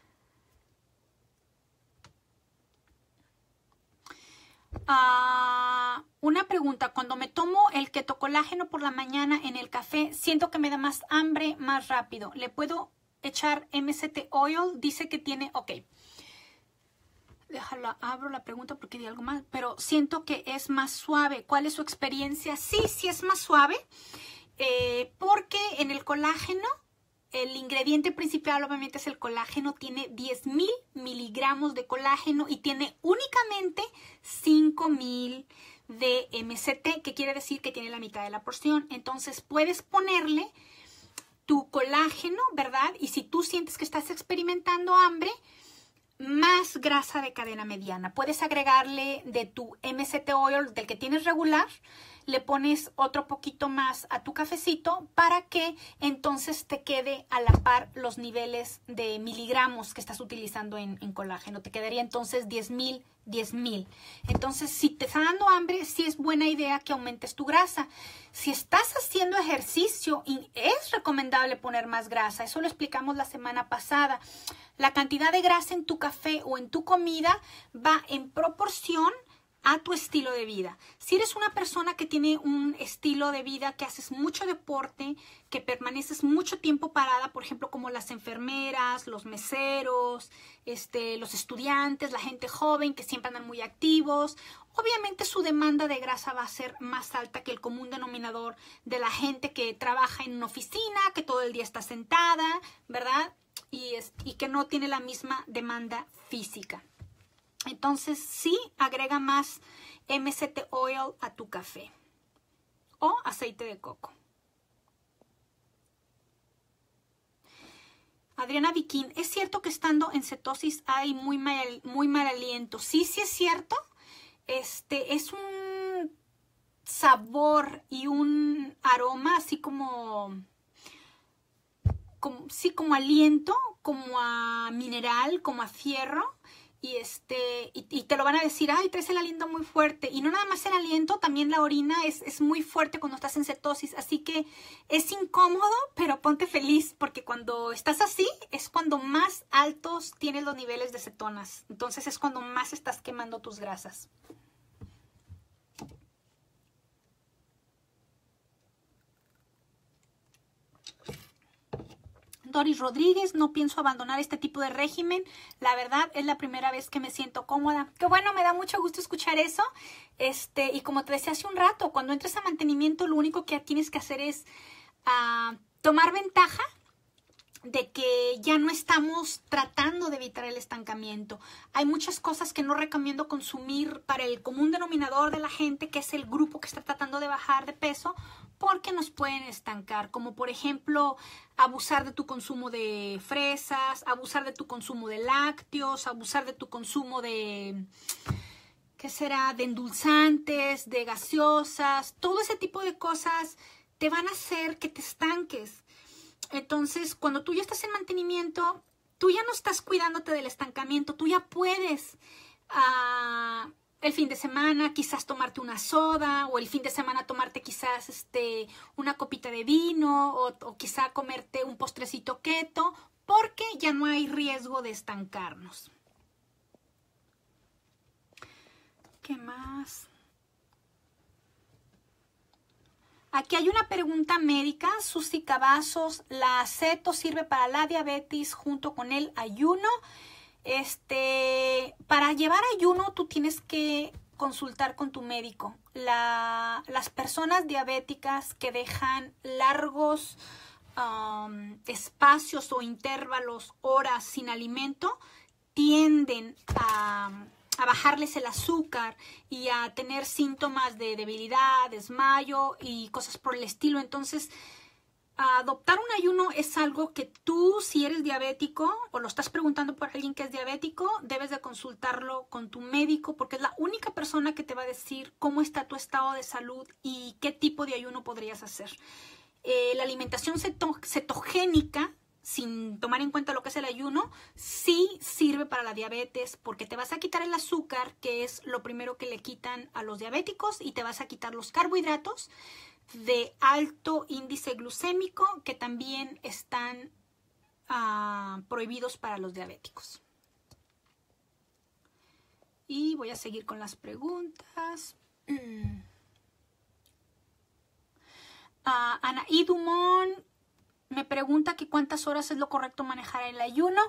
Una pregunta, cuando me tomo el ketocolágeno por la mañana en el café, siento que me da más hambre más rápido. ¿Le puedo echar MCT oil? Dice que tiene, ok. Déjalo, abro la pregunta porque di algo más, pero siento que es más suave. ¿Cuál es su experiencia? Sí es más suave, porque en el colágeno, el ingrediente principal obviamente es el colágeno, tiene 10,000 miligramos de colágeno y tiene únicamente 5,000 de MCT, que quiere decir que tiene la mitad de la porción. Entonces puedes ponerle tu colágeno, ¿verdad? Y si tú sientes que estás experimentando hambre, más grasa de cadena mediana. Puedes agregarle de tu MCT oil, del que tienes regular, le pones otro poquito más a tu cafecito para que entonces te quede a la par los niveles de miligramos que estás utilizando en colágeno. Te quedaría entonces 10,000, 10,000. Entonces, si te está dando hambre, sí es buena idea que aumentes tu grasa. Si estás haciendo ejercicio, es recomendable poner más grasa. Eso lo explicamos la semana pasada. La cantidad de grasa en tu café o en tu comida va en proporción a tu estilo de vida. Si eres una persona que tiene un estilo de vida que haces mucho deporte, que permaneces mucho tiempo parada, por ejemplo, como las enfermeras, los meseros, los estudiantes, la gente joven que siempre andan muy activos, obviamente su demanda de grasa va a ser más alta que el común denominador de la gente que trabaja en una oficina, que todo el día está sentada, ¿verdad? Y que no tiene la misma demanda física. Entonces, sí, agrega más MCT oil a tu café o aceite de coco. Adriana Viquín, ¿es cierto que estando en cetosis hay muy mal aliento? Sí, sí es cierto. Es un sabor y un aroma así como aliento, como a mineral, como a fierro. Y te lo van a decir, ay, traes el aliento muy fuerte. Y no nada más el aliento, también la orina es muy fuerte cuando estás en cetosis. Así que es incómodo, pero ponte feliz, porque cuando estás así es cuando más altos tienes los niveles de cetonas. Entonces es cuando más estás quemando tus grasas. Doris Rodríguez, no pienso abandonar este tipo de régimen. La verdad, es la primera vez que me siento cómoda. Qué bueno, me da mucho gusto escuchar eso. Y como te decía hace un rato, cuando entres a mantenimiento, lo único que tienes que hacer es tomar ventaja de que ya no estamos tratando de evitar el estancamiento. Hay muchas cosas que no recomiendo consumir para el común denominador de la gente, que es el grupo que está tratando de bajar de peso, porque nos pueden estancar, como por ejemplo abusar de tu consumo de fresas, abusar de tu consumo de lácteos, abusar de tu consumo de, ¿qué será?, de endulzantes, de gaseosas. Todo ese tipo de cosas te van a hacer que te estanques. Entonces, cuando tú ya estás en mantenimiento, tú ya no estás cuidándote del estancamiento, tú ya puedes el fin de semana quizás tomarte una soda, o el fin de semana tomarte quizás una copita de vino, o quizá comerte un postrecito keto, porque ya no hay riesgo de estancarnos. ¿Qué más? Aquí hay una pregunta médica. Susi Cavazos, ¿la aceto sirve para la diabetes junto con el ayuno? Para llevar ayuno tú tienes que consultar con tu médico. Las personas diabéticas que dejan largos espacios o intervalos, horas sin alimento, tienden a bajarles el azúcar y a tener síntomas de debilidad, desmayo y cosas por el estilo. Entonces, adoptar un ayuno es algo que tú, si eres diabético o lo estás preguntando por alguien que es diabético, debes de consultarlo con tu médico, porque es la única persona que te va a decir cómo está tu estado de salud y qué tipo de ayuno podrías hacer. La alimentación cetogénica, sin tomar en cuenta lo que es el ayuno, sí sirve para la diabetes, porque te vas a quitar el azúcar, que es lo primero que le quitan a los diabéticos, y te vas a quitar los carbohidratos de alto índice glucémico, que también están prohibidos para los diabéticos. Y voy a seguir con las preguntas. Anaí Dumont me pregunta que cuántas horas es lo correcto manejar el ayuno.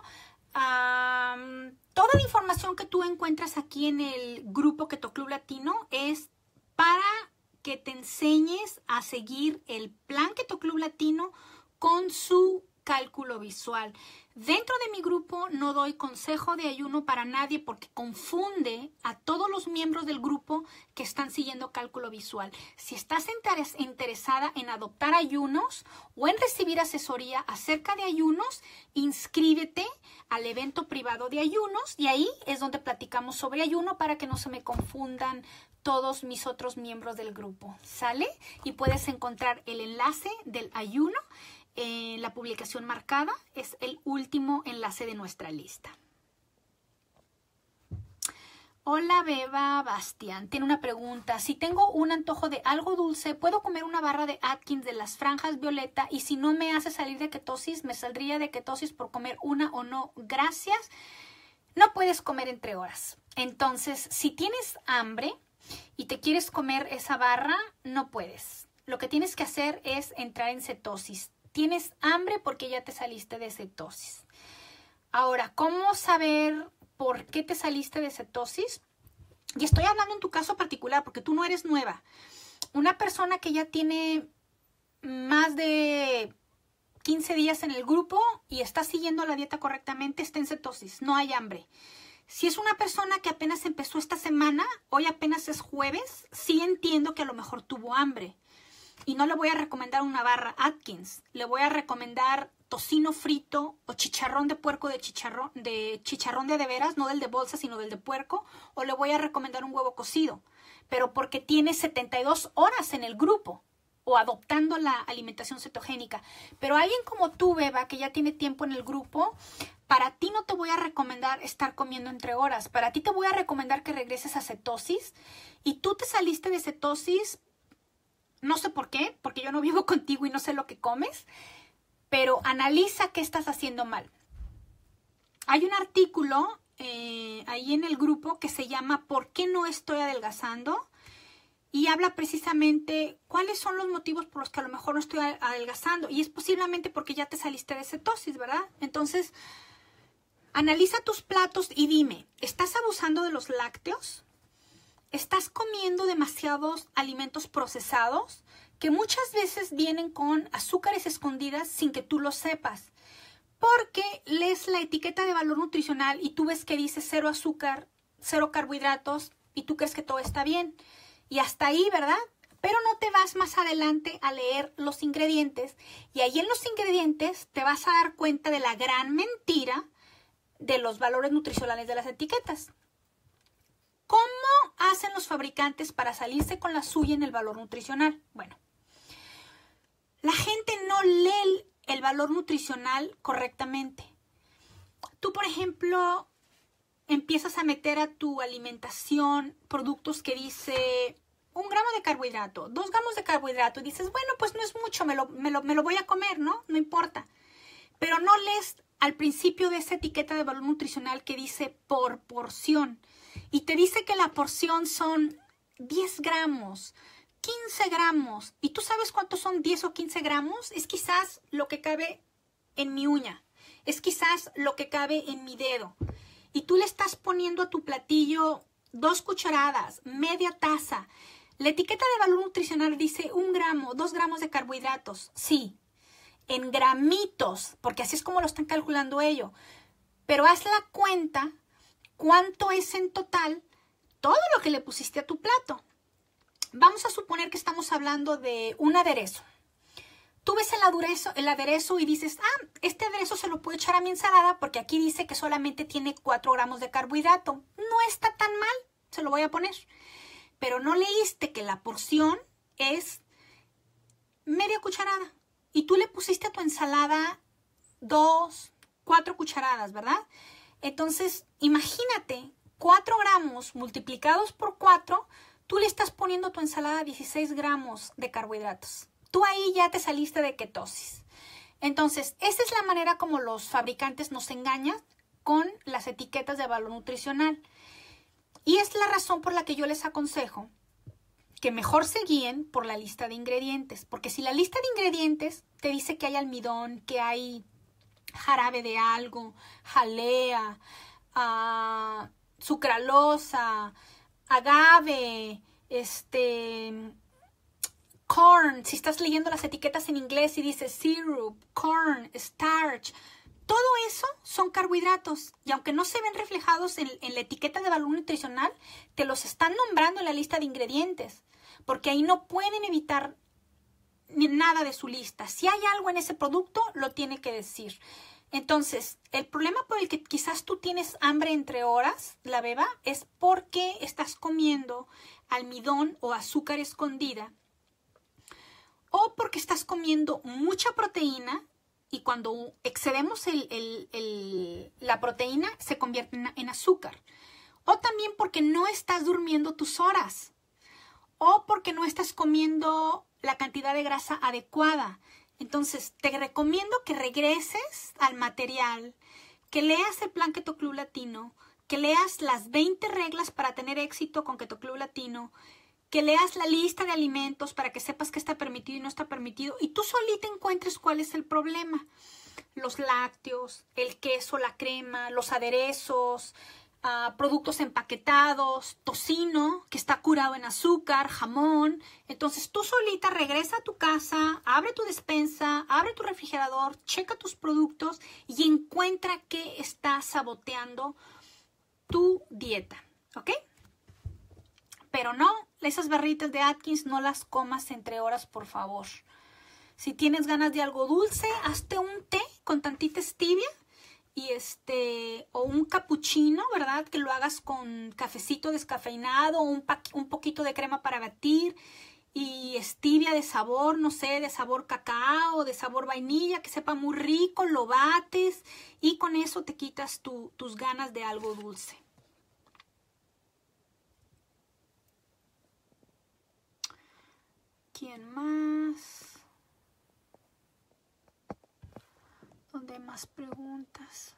Toda la información que tú encuentras aquí en el grupo Keto Club Latino es para que te enseñes a seguir el plan Keto Club Latino con su cálculo visual. Dentro de mi grupo no doy consejo de ayuno para nadie, porque confunde a todos los miembros del grupo que están siguiendo cálculo visual. Si estás interesada en adoptar ayunos o en recibir asesoría acerca de ayunos, inscríbete al evento privado de ayunos, y ahí es donde platicamos sobre ayuno para que no se me confundan todos mis otros miembros del grupo. ¿Sale? Y puedes encontrar el enlace del ayuno en la publicación marcada. Es el último enlace de nuestra lista. Hola, Beba Bastián. Tiene una pregunta. Si tengo un antojo de algo dulce, ¿puedo comer una barra de Atkins de las franjas violeta? Y si no me hace salir de ketosis, ¿me saldría de ketosis por comer una o no? Gracias. No puedes comer entre horas. Entonces, si tienes hambre y te quieres comer esa barra, no puedes. Lo que tienes que hacer es entrar en cetosis. Tienes hambre porque ya te saliste de cetosis. Ahora, ¿cómo saber por qué te saliste de cetosis? Y estoy hablando en tu caso particular, porque tú no eres nueva. Una persona que ya tiene más de 15 días en el grupo y está siguiendo la dieta correctamente, está en cetosis, no hay hambre. Si es una persona que apenas empezó esta semana, hoy apenas es jueves, sí entiendo que a lo mejor tuvo hambre. Y no le voy a recomendar una barra Atkins, le voy a recomendar tocino frito o chicharrón de puerco de chicharrón de veras, no del de bolsa, sino del de puerco, o le voy a recomendar un huevo cocido, pero porque tiene 72 horas en el grupo o adoptando la alimentación cetogénica. Pero alguien como tú, Beba, que ya tiene tiempo en el grupo, para ti no te voy a recomendar estar comiendo entre horas, para ti te voy a recomendar que regreses a cetosis, y tú te saliste de cetosis. No sé por qué, porque yo no vivo contigo y no sé lo que comes, pero analiza qué estás haciendo mal. Hay un artículo ahí en el grupo que se llama ¿Por qué no estoy adelgazando? Y habla precisamente cuáles son los motivos por los que a lo mejor no estoy adelgazando. Y es posiblemente porque ya te saliste de cetosis, ¿verdad? Entonces, analiza tus platos y dime, ¿estás abusando de los lácteos? ¿Estás comiendo demasiados alimentos procesados que muchas veces vienen con azúcares escondidas sin que tú lo sepas? Porque lees la etiqueta de valor nutricional y tú ves que dice 0 azúcar, 0 carbohidratos y tú crees que todo está bien. Y hasta ahí, ¿verdad? Pero no te vas más adelante a leer los ingredientes y ahí en los ingredientes te vas a dar cuenta de la gran mentira de los valores nutricionales de las etiquetas. ¿Cómo hacen los fabricantes para salirse con la suya en el valor nutricional? Bueno, la gente no lee el valor nutricional correctamente. Tú, por ejemplo, empiezas a meter a tu alimentación productos que dice 1 gramo de carbohidrato, 2 gramos de carbohidrato y dices, bueno, pues no es mucho, me lo voy a comer, ¿no? No importa. Pero no lees al principio de esa etiqueta de valor nutricional que dice por porción y te dice que la porción son 10 gramos, 15 gramos. ¿Y tú sabes cuántos son 10 o 15 gramos? Es quizás lo que cabe en mi uña. Es quizás lo que cabe en mi dedo. Y tú le estás poniendo a tu platillo 2 cucharadas, media taza. La etiqueta de valor nutricional dice 1 gramo, 2 gramos de carbohidratos. Sí, en gramitos, porque así es como lo están calculando ellos. Pero haz la cuenta cuánto es en total todo lo que le pusiste a tu plato. Vamos a suponer que estamos hablando de un aderezo. Tú ves el aderezo y dices, este aderezo se lo puedo echar a mi ensalada porque aquí dice que solamente tiene 4 gramos de carbohidrato. No está tan mal, se lo voy a poner. Pero no leíste que la porción es media cucharada. Y tú le pusiste a tu ensalada 2, 4 cucharadas, ¿verdad? Entonces, imagínate, 4 gramos multiplicados por 4, tú le estás poniendo a tu ensalada 16 gramos de carbohidratos. Tú ahí ya te saliste de ketosis. Entonces, esa es la manera como los fabricantes nos engañan con las etiquetas de valor nutricional. Y es la razón por la que yo les aconsejo que mejor se guíen por la lista de ingredientes. Porque si la lista de ingredientes te dice que hay almidón, que hay jarabe de algo, jalea, sucralosa, agave, corn, si estás leyendo las etiquetas en inglés y dice syrup, corn, starch, todo eso son carbohidratos y aunque no se ven reflejados en la etiqueta de valor nutricional, te los están nombrando en la lista de ingredientes, porque ahí no pueden evitar nada de su lista. Si hay algo en ese producto, lo tiene que decir. Entonces, el problema por el que quizás tú tienes hambre entre horas, la beba, es porque estás comiendo almidón o azúcar escondida o porque estás comiendo mucha proteína y cuando excedemos la proteína se convierte en azúcar. O también porque no estás durmiendo tus horas o porque no estás comiendo la cantidad de grasa adecuada. Entonces, te recomiendo que regreses al material, que leas el plan Keto Club Latino, que leas las 20 reglas para tener éxito con Keto Club Latino, que leas la lista de alimentos para que sepas qué está permitido y no está permitido y tú solita encuentres cuál es el problema. Los lácteos, el queso, la crema, los aderezos, productos empaquetados, tocino que está curado en azúcar, jamón. Entonces tú solita regresa a tu casa, abre tu despensa, abre tu refrigerador, checa tus productos y encuentra qué está saboteando tu dieta, ¿ok? Pero no, esas barritas de Atkins no las comas entre horas, por favor. Si tienes ganas de algo dulce, hazte un té con tantita stevia y o un cappuccino, ¿verdad? Que lo hagas con cafecito descafeinado, un poquito de crema para batir y stevia de sabor, no sé, de sabor cacao, de sabor vainilla, que sepa muy rico, lo bates y con eso te quitas tus ganas de algo dulce. ¿Quién más? ¿Dónde hay más preguntas?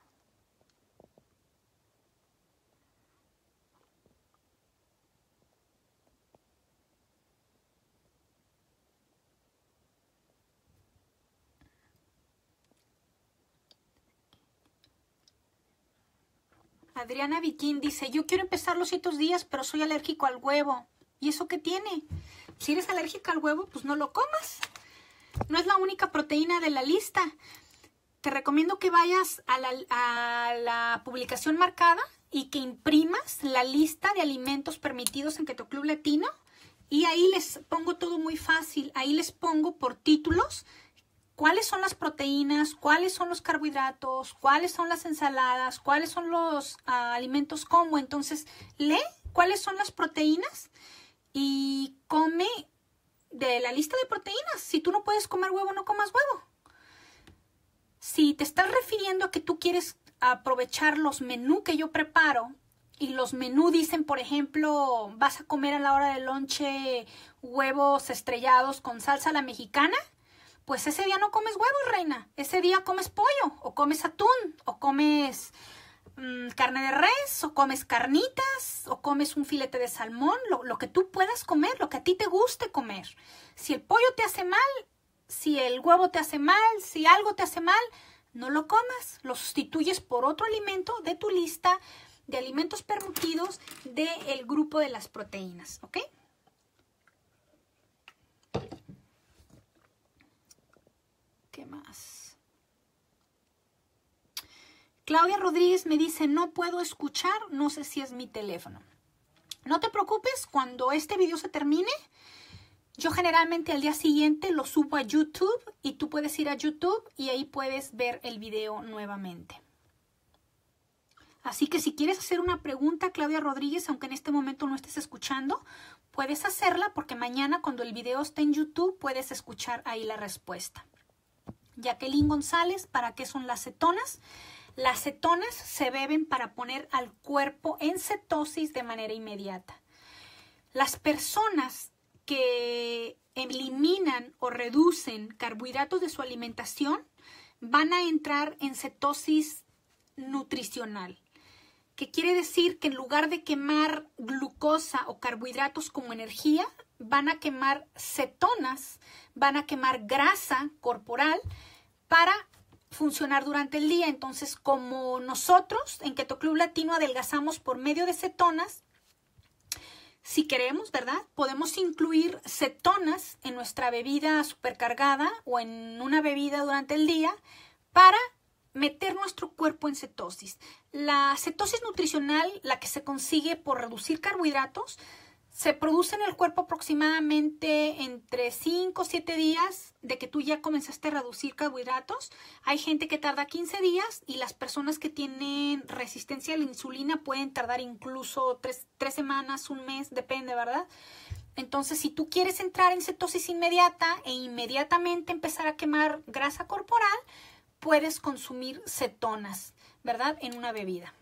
Adriana Viquín dice, yo quiero empezar los 7 días, pero soy alérgico al huevo. ¿Y eso qué tiene? Si eres alérgica al huevo, pues no lo comas. No es la única proteína de la lista. te recomiendo que vayas a la publicación marcada y que imprimas la lista de alimentos permitidos en Keto Club Latino. Y ahí les pongo todo muy fácil. Ahí les pongo por títulos cuáles son las proteínas, cuáles son los carbohidratos, cuáles son las ensaladas, cuáles son los alimentos combo. Entonces, lee cuáles son las proteínas y come de la lista de proteínas. Si tú no puedes comer huevo, no comas huevo. Si te estás refiriendo a que tú quieres aprovechar los menús que yo preparo, y los menús dicen, por ejemplo, vas a comer a la hora del lonche huevos estrellados con salsa a la mexicana, pues ese día no comes huevos, reina. Ese día comes pollo, o comes atún, o comes carne de res, o comes carnitas, o comes un filete de salmón, lo que tú puedas comer, lo que a ti te guste comer. Si el pollo te hace mal, si el huevo te hace mal, si algo te hace mal, no lo comas. Lo sustituyes por otro alimento de tu lista de alimentos permitidos del grupo de las proteínas, ¿ok? ¿Qué más? Claudia Rodríguez me dice, no puedo escuchar, no sé si es mi teléfono. No te preocupes, cuando este video se termine, yo generalmente al día siguiente lo subo a YouTube y tú puedes ir a YouTube y ahí puedes ver el video nuevamente. Así que si quieres hacer una pregunta, Claudia Rodríguez, aunque en este momento no estés escuchando, puedes hacerla porque mañana cuando el video esté en YouTube puedes escuchar ahí la respuesta. Jacqueline González, ¿para qué son las cetonas? Las cetonas se beben para poner al cuerpo en cetosis de manera inmediata. Las personas que eliminan o reducen carbohidratos de su alimentación van a entrar en cetosis nutricional, que quiere decir que en lugar de quemar glucosa o carbohidratos como energía, van a quemar cetonas, van a quemar grasa corporal para funcionar durante el día. Entonces, como nosotros en Keto Club Latino adelgazamos por medio de cetonas, si queremos, ¿verdad? Podemos incluir cetonas en nuestra bebida supercargada o en una bebida durante el día para meter nuestro cuerpo en cetosis. La cetosis nutricional, la que se consigue por reducir carbohidratos, se produce en el cuerpo aproximadamente entre 5 o 7 días de que tú ya comenzaste a reducir carbohidratos. Hay gente que tarda 15 días y las personas que tienen resistencia a la insulina pueden tardar incluso 3 semanas, un mes, depende, ¿verdad? Entonces, si tú quieres entrar en cetosis inmediata e inmediatamente empezar a quemar grasa corporal, puedes consumir cetonas, ¿verdad? En una bebida.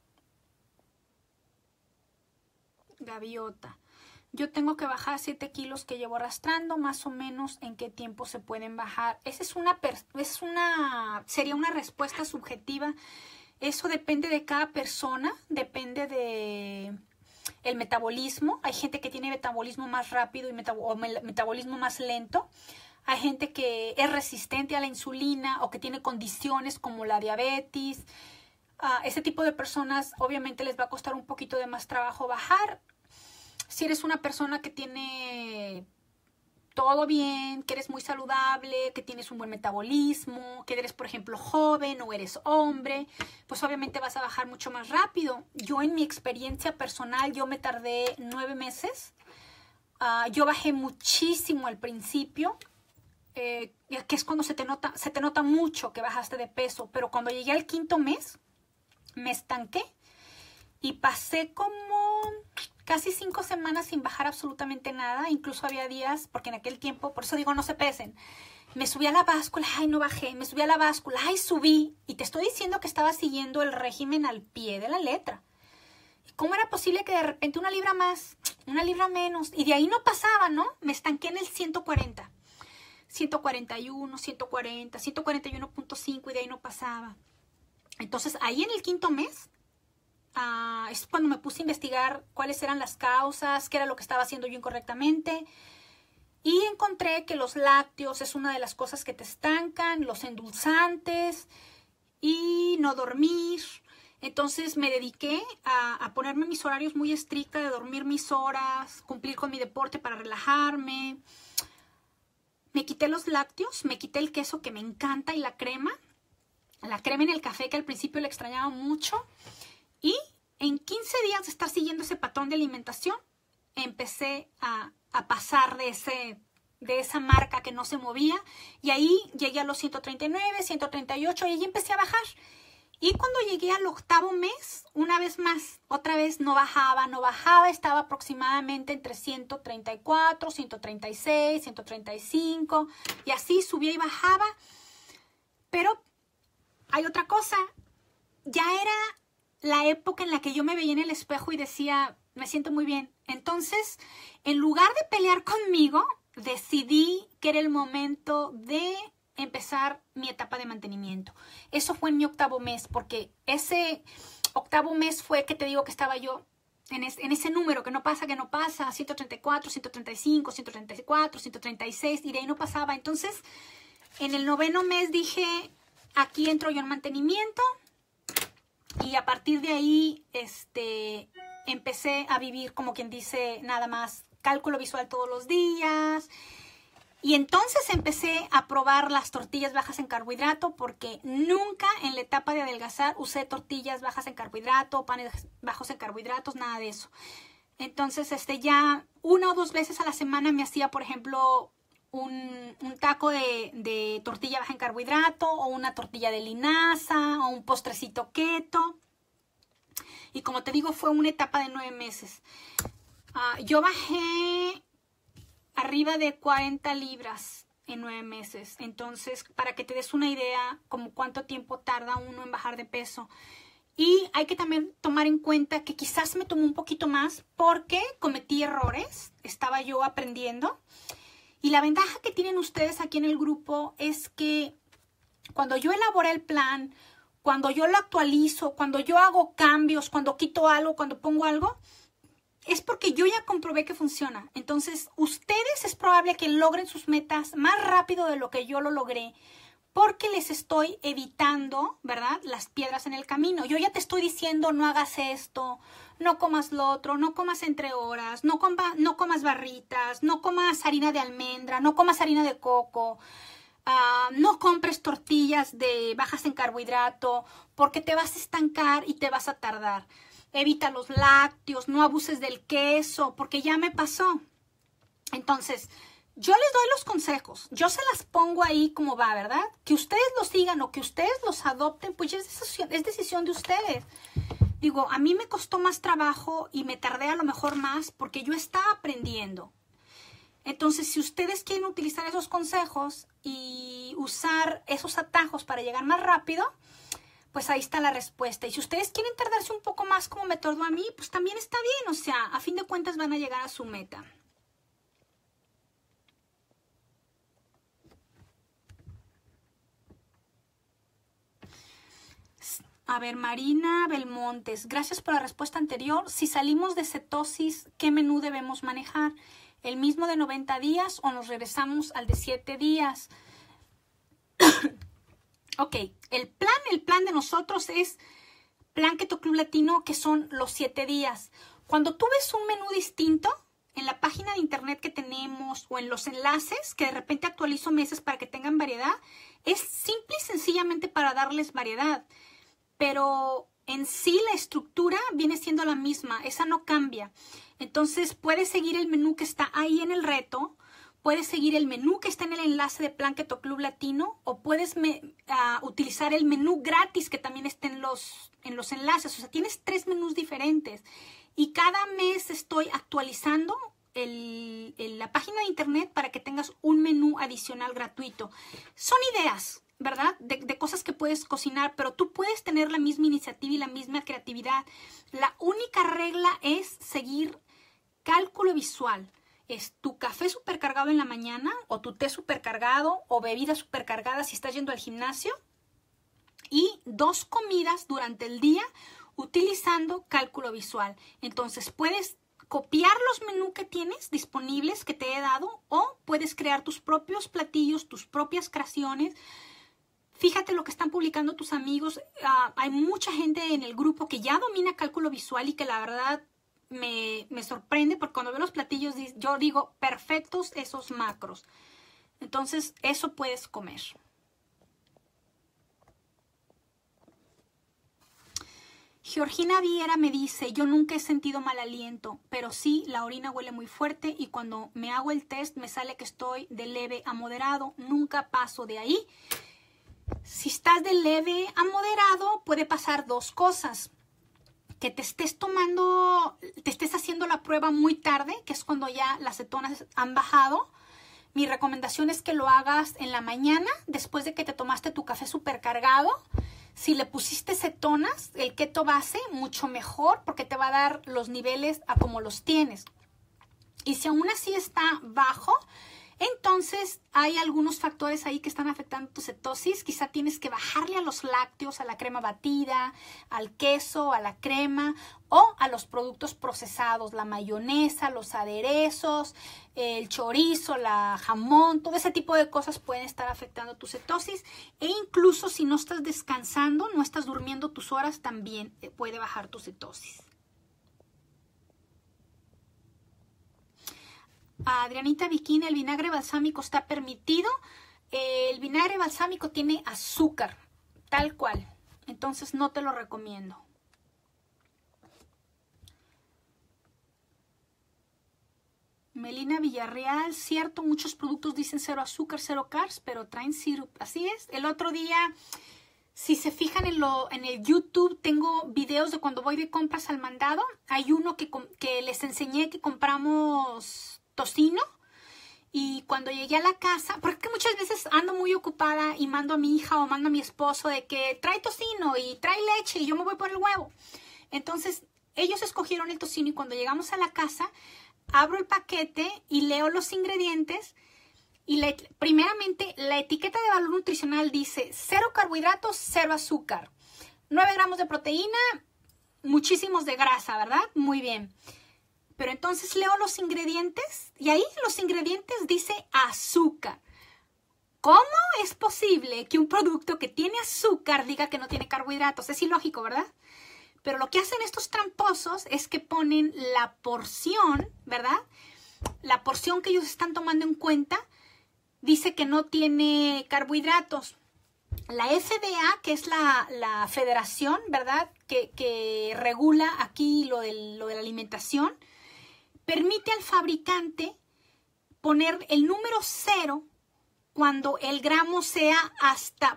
Gaviota. Yo tengo que bajar 7 kilos que llevo arrastrando, más o menos en qué tiempo se pueden bajar. Esa sería una respuesta subjetiva. Eso depende de cada persona, depende de el metabolismo. Hay gente que tiene metabolismo más rápido y metabolismo más lento. Hay gente que es resistente a la insulina o que tiene condiciones como la diabetes. Ese tipo de personas obviamente les va a costar un poquito de más trabajo bajar. Si eres una persona que tiene todo bien, que eres muy saludable, que tienes un buen metabolismo, que eres, por ejemplo, joven o eres hombre, pues obviamente vas a bajar mucho más rápido. Yo en mi experiencia personal, yo me tardé 9 meses. Yo bajé muchísimo al principio, que es cuando se te nota mucho que bajaste de peso, pero cuando llegué al 5.º mes, me estanqué y pasé como casi 5 semanas sin bajar absolutamente nada. Incluso había días, porque en aquel tiempo, por eso digo no se pesen, me subí a la báscula, ay no bajé, me subí a la báscula, ay subí, y te estoy diciendo que estaba siguiendo el régimen al pie de la letra. ¿Cómo era posible que de repente 1 libra más, 1 libra menos, y de ahí no pasaba, ¿no? Me estanqué en el 140, 141, 140, 141.5 y de ahí no pasaba. Entonces ahí en el 5.º mes, es cuando me puse a investigar cuáles eran las causas, qué era lo que estaba haciendo yo incorrectamente. Y encontré que los lácteos es una de las cosas que te estancan, los endulzantes y no dormir. Entonces me dediqué a ponerme mis horarios muy estrictos, de dormir mis horas, cumplir con mi deporte para relajarme. Me quité los lácteos, me quité el queso que me encanta y la crema. la crema en el café, que al principio le extrañaba mucho. Y en 15 días de estar siguiendo ese patrón de alimentación, empecé a pasar de esa marca que no se movía. Y ahí llegué a los 139, 138 y ahí empecé a bajar. Y cuando llegué al 8º mes, una vez más, otra vez no bajaba, estaba aproximadamente entre 134, 136, 135 y así subía y bajaba. Pero hay otra cosa, ya era la época en la que yo me veía en el espejo y decía, me siento muy bien. Entonces, en lugar de pelear conmigo, decidí que era el momento de empezar mi etapa de mantenimiento. Eso fue en mi 8º mes, porque ese 8º mes fue que te digo que estaba yo en ese número que no pasa, 134, 135, 134, 136, y de ahí no pasaba. Entonces, en el 9º mes dije, aquí entro yo en mantenimiento, y a partir de ahí empecé a vivir, como quien dice, nada más cálculo visual todos los días. Y entonces empecé a probar las tortillas bajas en carbohidrato, porque nunca en la etapa de adelgazar usé tortillas bajas en carbohidrato, panes bajos en carbohidratos, nada de eso. Entonces ya 1 o 2 veces a la semana me hacía, por ejemplo, un taco de tortilla baja en carbohidrato, o una tortilla de linaza, o un postrecito keto. Y como te digo, fue una etapa de 9 meses. Yo bajé arriba de 40 libras en 9 meses. Entonces, para que te des una idea, como cuánto tiempo tarda uno en bajar de peso. Y hay que también tomar en cuenta que quizás me tomó un poquito más porque cometí errores. Estaba yo aprendiendo. Y la ventaja que tienen ustedes aquí en el grupo es que cuando yo elaboré el plan, cuando yo lo actualizo, cuando yo hago cambios, cuando quito algo, cuando pongo algo, es porque yo ya comprobé que funciona. Entonces, ustedes es probable que logren sus metas más rápido de lo que yo lo logré, porque les estoy evitando, ¿verdad?, las piedras en el camino. Yo ya te estoy diciendo, no hagas esto, no comas lo otro, no comas entre horas, no comas barritas, no comas harina de almendra, no comas harina de coco, no compres tortillas bajas en carbohidrato, porque te vas a estancar y te vas a tardar. Evita los lácteos, no abuses del queso, porque ya me pasó. Entonces, yo les doy los consejos, yo se las pongo ahí como va, ¿verdad? Que ustedes los sigan o que ustedes los adopten, pues es decisión de ustedes. Digo, a mí me costó más trabajo y me tardé a lo mejor más porque yo estaba aprendiendo. Entonces, si ustedes quieren utilizar esos consejos y usar esos atajos para llegar más rápido, pues ahí está la respuesta. Y si ustedes quieren tardarse un poco más como me tardó a mí, pues también está bien. O sea, a fin de cuentas van a llegar a su meta. A ver, Marina Belmontes, gracias por la respuesta anterior. Si salimos de cetosis, ¿qué menú debemos manejar? ¿El mismo de 90 días o nos regresamos al de 7 días? Ok, el plan de nosotros es Plan Keto Club Latino, que son los 7 días. Cuando tú ves un menú distinto en la página de internet que tenemos o en los enlaces, que de repente actualizo meses para que tengan variedad, es simple y sencillamente para darles variedad. Pero en sí la estructura viene siendo la misma, esa no cambia. Entonces puedes seguir el menú que está ahí en el reto, puedes seguir el menú que está en el enlace de Plan Keto Club Latino, o puedes utilizar el menú gratis que también está en los enlaces. O sea, tienes 3 menús diferentes. Y cada mes estoy actualizando la página de internet para que tengas un menú adicional gratuito. Son ideas, ¿verdad? De cosas que puedes cocinar, pero tú puedes tener la misma iniciativa y la misma creatividad. La única regla es seguir cálculo visual. Es tu café supercargado en la mañana, o tu té supercargado, o bebida supercargada si estás yendo al gimnasio, y 2 comidas durante el día utilizando cálculo visual. Entonces puedes copiar los menús que tienes disponibles que te he dado, o puedes crear tus propios platillos, tus propias creaciones. Fíjate lo que están publicando tus amigos. Hay mucha gente en el grupo que ya domina cálculo visual y que la verdad me sorprende, porque cuando veo los platillos yo digo, perfectos esos macros. Entonces, eso puedes comer. Georgina Viera me dice, yo nunca he sentido mal aliento, pero sí, la orina huele muy fuerte y cuando me hago el test me sale que estoy de leve a moderado. Nunca paso de ahí. Si estás de leve a moderado, puede pasar dos cosas. Que te estés haciendo la prueba muy tarde, que es cuando ya las cetonas han bajado. Mi recomendación es que lo hagas en la mañana, después de que te tomaste tu café supercargado. Si le pusiste cetonas, el keto base, mucho mejor porque te va a dar los niveles a como los tienes. Y si aún así está bajo, entonces hay algunos factores ahí que están afectando tu cetosis. Quizá tienes que bajarle a los lácteos, a la crema batida, al queso, a la crema o a los productos procesados, la mayonesa, los aderezos, el chorizo, la jamón, todo ese tipo de cosas pueden estar afectando tu cetosis. E incluso si no estás descansando, no estás durmiendo tus horas, también puede bajar tu cetosis. Adrianita Bikini, ¿el vinagre balsámico está permitido? El vinagre balsámico tiene azúcar, tal cual. Entonces no te lo recomiendo. Melina Villarreal, cierto, muchos productos dicen 0 azúcar, 0 carbs, pero traen syrup. Así es. El otro día, si se fijan en el YouTube, tengo videos de cuando voy de compras al mandado. Hay uno que les enseñé que compramos tocino y cuando llegué a la casa, porque muchas veces ando muy ocupada y mando a mi hija o mando a mi esposo de que trae tocino y trae leche y yo me voy por el huevo. Entonces ellos escogieron el tocino y cuando llegamos a la casa abro el paquete y leo los ingredientes y primeramente la etiqueta de valor nutricional dice 0 carbohidratos, 0 azúcar, 9 gramos de proteína, muchísimos de grasa, ¿verdad? Muy bien. Pero entonces leo los ingredientes y ahí los ingredientes dice azúcar. ¿Cómo es posible que un producto que tiene azúcar diga que no tiene carbohidratos? Es ilógico, ¿verdad? Pero lo que hacen estos tramposos es que ponen la porción, ¿verdad? La porción que ellos están tomando en cuenta dice que no tiene carbohidratos. La FDA, que es la federación, ¿verdad? Que regula aquí lo de la alimentación, permite al fabricante poner el número 0 cuando el gramo sea hasta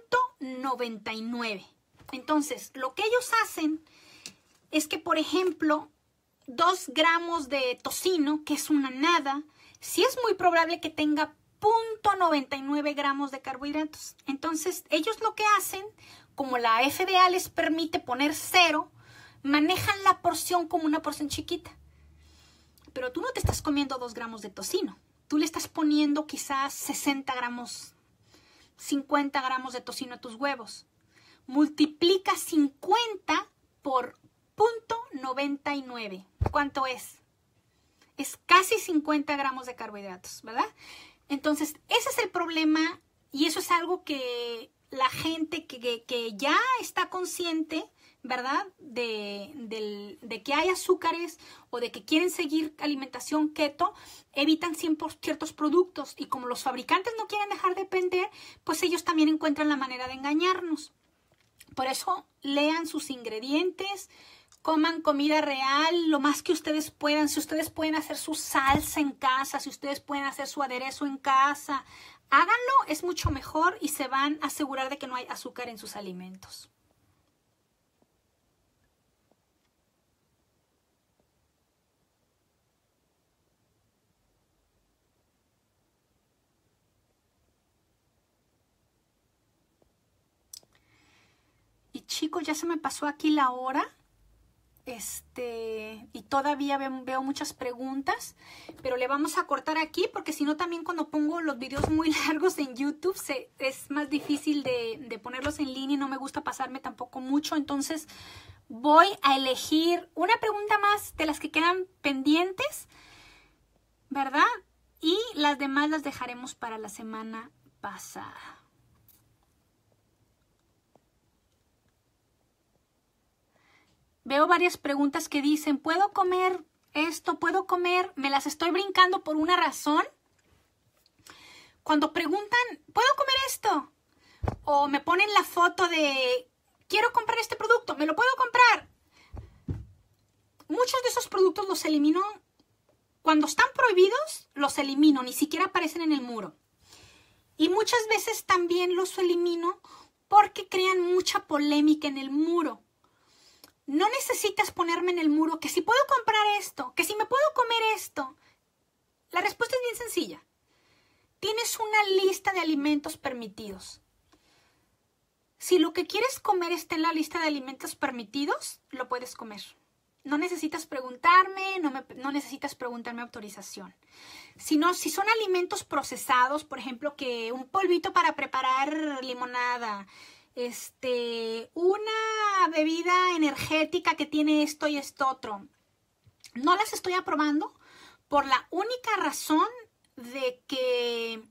0.99. Entonces, lo que ellos hacen es que, por ejemplo, 2 gramos de tocino, que es una nada, sí es muy probable que tenga 0.99 gramos de carbohidratos. Entonces, ellos lo que hacen, como la FDA les permite poner 0, manejan la porción como una porción chiquita. Pero tú no te estás comiendo 2 gramos de tocino. Tú le estás poniendo quizás 60 gramos, 50 gramos de tocino a tus huevos. Multiplica 50 por 0.99. ¿Cuánto es? Es casi 50 gramos de carbohidratos, ¿verdad? Entonces, ese es el problema y eso es algo que la gente que ya está consciente, ¿verdad? De que hay azúcares o de que quieren seguir alimentación keto, evitan ciertos productos y como los fabricantes no quieren dejar de vender, pues ellos también encuentran la manera de engañarnos. Por eso lean sus ingredientes, coman comida real lo más que ustedes puedan. Si ustedes pueden hacer su salsa en casa, si ustedes pueden hacer su aderezo en casa, háganlo, es mucho mejor y se van a asegurar de que no hay azúcar en sus alimentos. Y chicos, ya se me pasó aquí la hora. Y todavía veo muchas preguntas, pero le vamos a cortar aquí porque si no también cuando pongo los videos muy largos en YouTube es más difícil de ponerlos en línea y no me gusta pasarme tampoco mucho. Entonces voy a elegir una pregunta más de las que quedan pendientes, ¿verdad? Y las demás las dejaremos para la semana pasada. Veo varias preguntas que dicen, ¿puedo comer esto? ¿Puedo comer? Me las estoy brincando por una razón. Cuando preguntan, ¿puedo comer esto? O me ponen la foto de quiero comprar este producto, ¿me lo puedo comprar? Muchos de esos productos los elimino. Cuando están prohibidos, los elimino, ni siquiera aparecen en el muro. Y muchas veces también los elimino porque crean mucha polémica en el muro. No necesitas ponerme en el muro que si puedo comprar esto, que si me puedo comer esto. La respuesta es bien sencilla. Tienes una lista de alimentos permitidos. Si lo que quieres comer está en la lista de alimentos permitidos, lo puedes comer. No necesitas preguntarme, no necesitas preguntarme autorización. Si son alimentos procesados, por ejemplo, que un polvito para preparar limonada, una bebida energética que tiene esto y esto otro, no las estoy aprobando por la única razón de que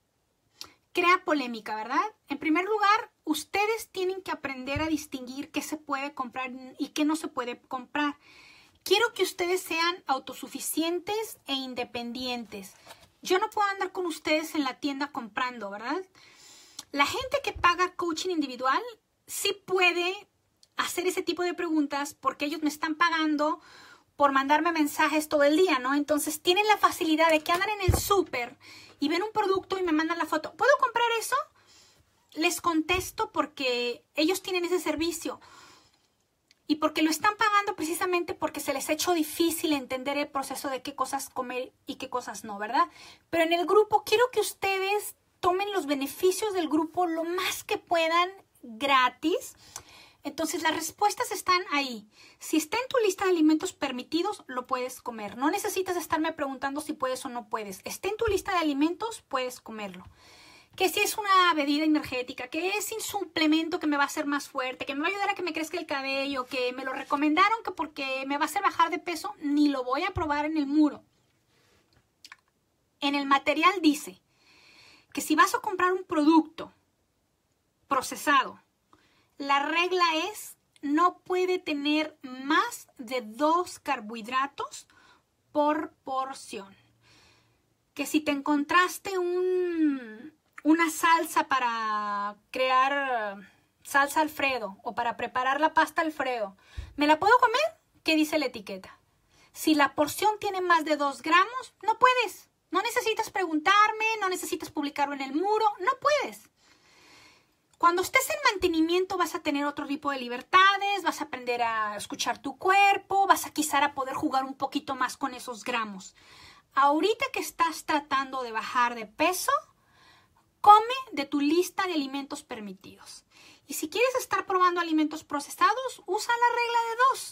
crea polémica, ¿verdad? En primer lugar, ustedes tienen que aprender a distinguir qué se puede comprar y qué no se puede comprar. Quiero que ustedes sean autosuficientes e independientes. Yo no puedo andar con ustedes en la tienda comprando, ¿verdad? La gente que paga coaching individual sí puede hacer ese tipo de preguntas porque ellos me están pagando por mandarme mensajes todo el día, ¿no? Entonces tienen la facilidad de que andan en el súper y ven un producto y me mandan la foto. ¿Puedo comprar eso? Les contesto porque ellos tienen ese servicio y porque lo están pagando precisamente porque se les ha hecho difícil entender el proceso de qué cosas comer y qué cosas no, ¿verdad? Pero en el grupo quiero que ustedes tomen los beneficios del grupo lo más que puedan gratis. Entonces las respuestas están ahí. Si está en tu lista de alimentos permitidos, lo puedes comer. No necesitas estarme preguntando si puedes o no puedes. Está en tu lista de alimentos, puedes comerlo. Que si es una bebida energética, que es un suplemento que me va a hacer más fuerte, que me va a ayudar a que me crezca el cabello, que me lo recomendaron que porque me va a hacer bajar de peso, ni lo voy a probar en el muro. En el material dice que si vas a comprar un producto procesado, la regla es no puede tener más de 2 carbohidratos por porción. Que si te encontraste una salsa para crear salsa Alfredo o para preparar la pasta Alfredo, ¿me la puedo comer? ¿Qué dice la etiqueta? Si la porción tiene más de 2 gramos, no puedes. No necesitas preguntarme, no necesitas publicarlo en el muro, no puedes. Cuando estés en mantenimiento vas a tener otro tipo de libertades, vas a aprender a escuchar tu cuerpo, vas a quizá a poder jugar un poquito más con esos gramos. Ahorita que estás tratando de bajar de peso, come de tu lista de alimentos permitidos. Y si quieres estar probando alimentos procesados, usa la regla de 2.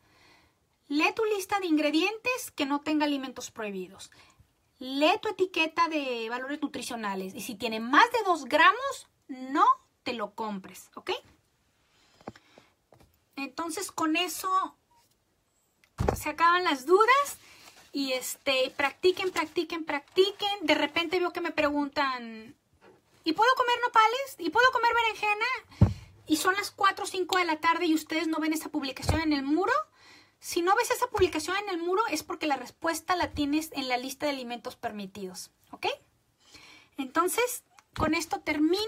Lee tu lista de ingredientes que no tenga alimentos prohibidos. Lee tu etiqueta de valores nutricionales. Y si tiene más de 2 gramos, no te lo compres, ¿ok? Entonces con eso se acaban las dudas y practiquen. De repente veo que me preguntan, ¿y puedo comer nopales? ¿Y puedo comer berenjena? Y son las 4 o 5 de la tarde y ustedes no ven esa publicación en el muro. Si no ves esa publicación en el muro es porque la respuesta la tienes en la lista de alimentos permitidos, ¿ok? Entonces, con esto termino.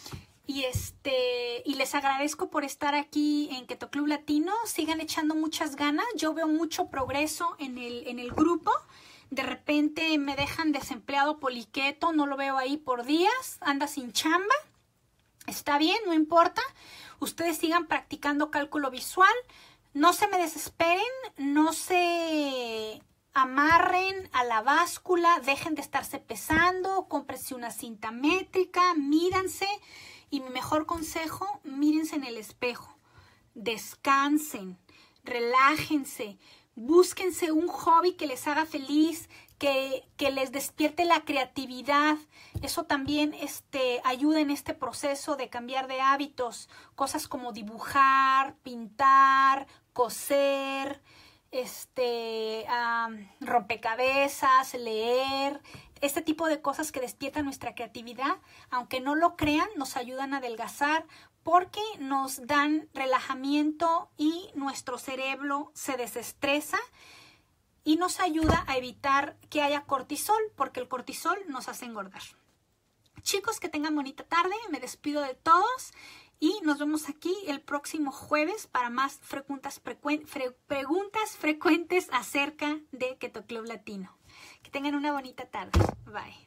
Y les agradezco por estar aquí en Keto Club Latino. Sigan echando muchas ganas. Yo veo mucho progreso en el grupo. De repente me dejan desempleado poliqueto. No lo veo ahí por días. Anda sin chamba. Está bien, no importa. Ustedes sigan practicando cálculo visual. No se me desesperen. No se amarren a la báscula. Dejen de estarse pesando. Cómprense una cinta métrica. Mídanse. Y mi mejor consejo, mírense en el espejo, descansen, relájense, búsquense un hobby que les haga feliz, que les despierte la creatividad. Eso también ayuda en este proceso de cambiar de hábitos. Cosas como dibujar, pintar, coser, rompecabezas, leer. Este tipo de cosas que despiertan nuestra creatividad, aunque no lo crean, nos ayudan a adelgazar porque nos dan relajamiento y nuestro cerebro se desestresa y nos ayuda a evitar que haya cortisol, porque el cortisol nos hace engordar. Chicos, que tengan bonita tarde, me despido de todos Y nos vemos aquí el próximo jueves para más preguntas frecuentes acerca de Keto Club Latino. Que tengan una bonita tarde. Bye.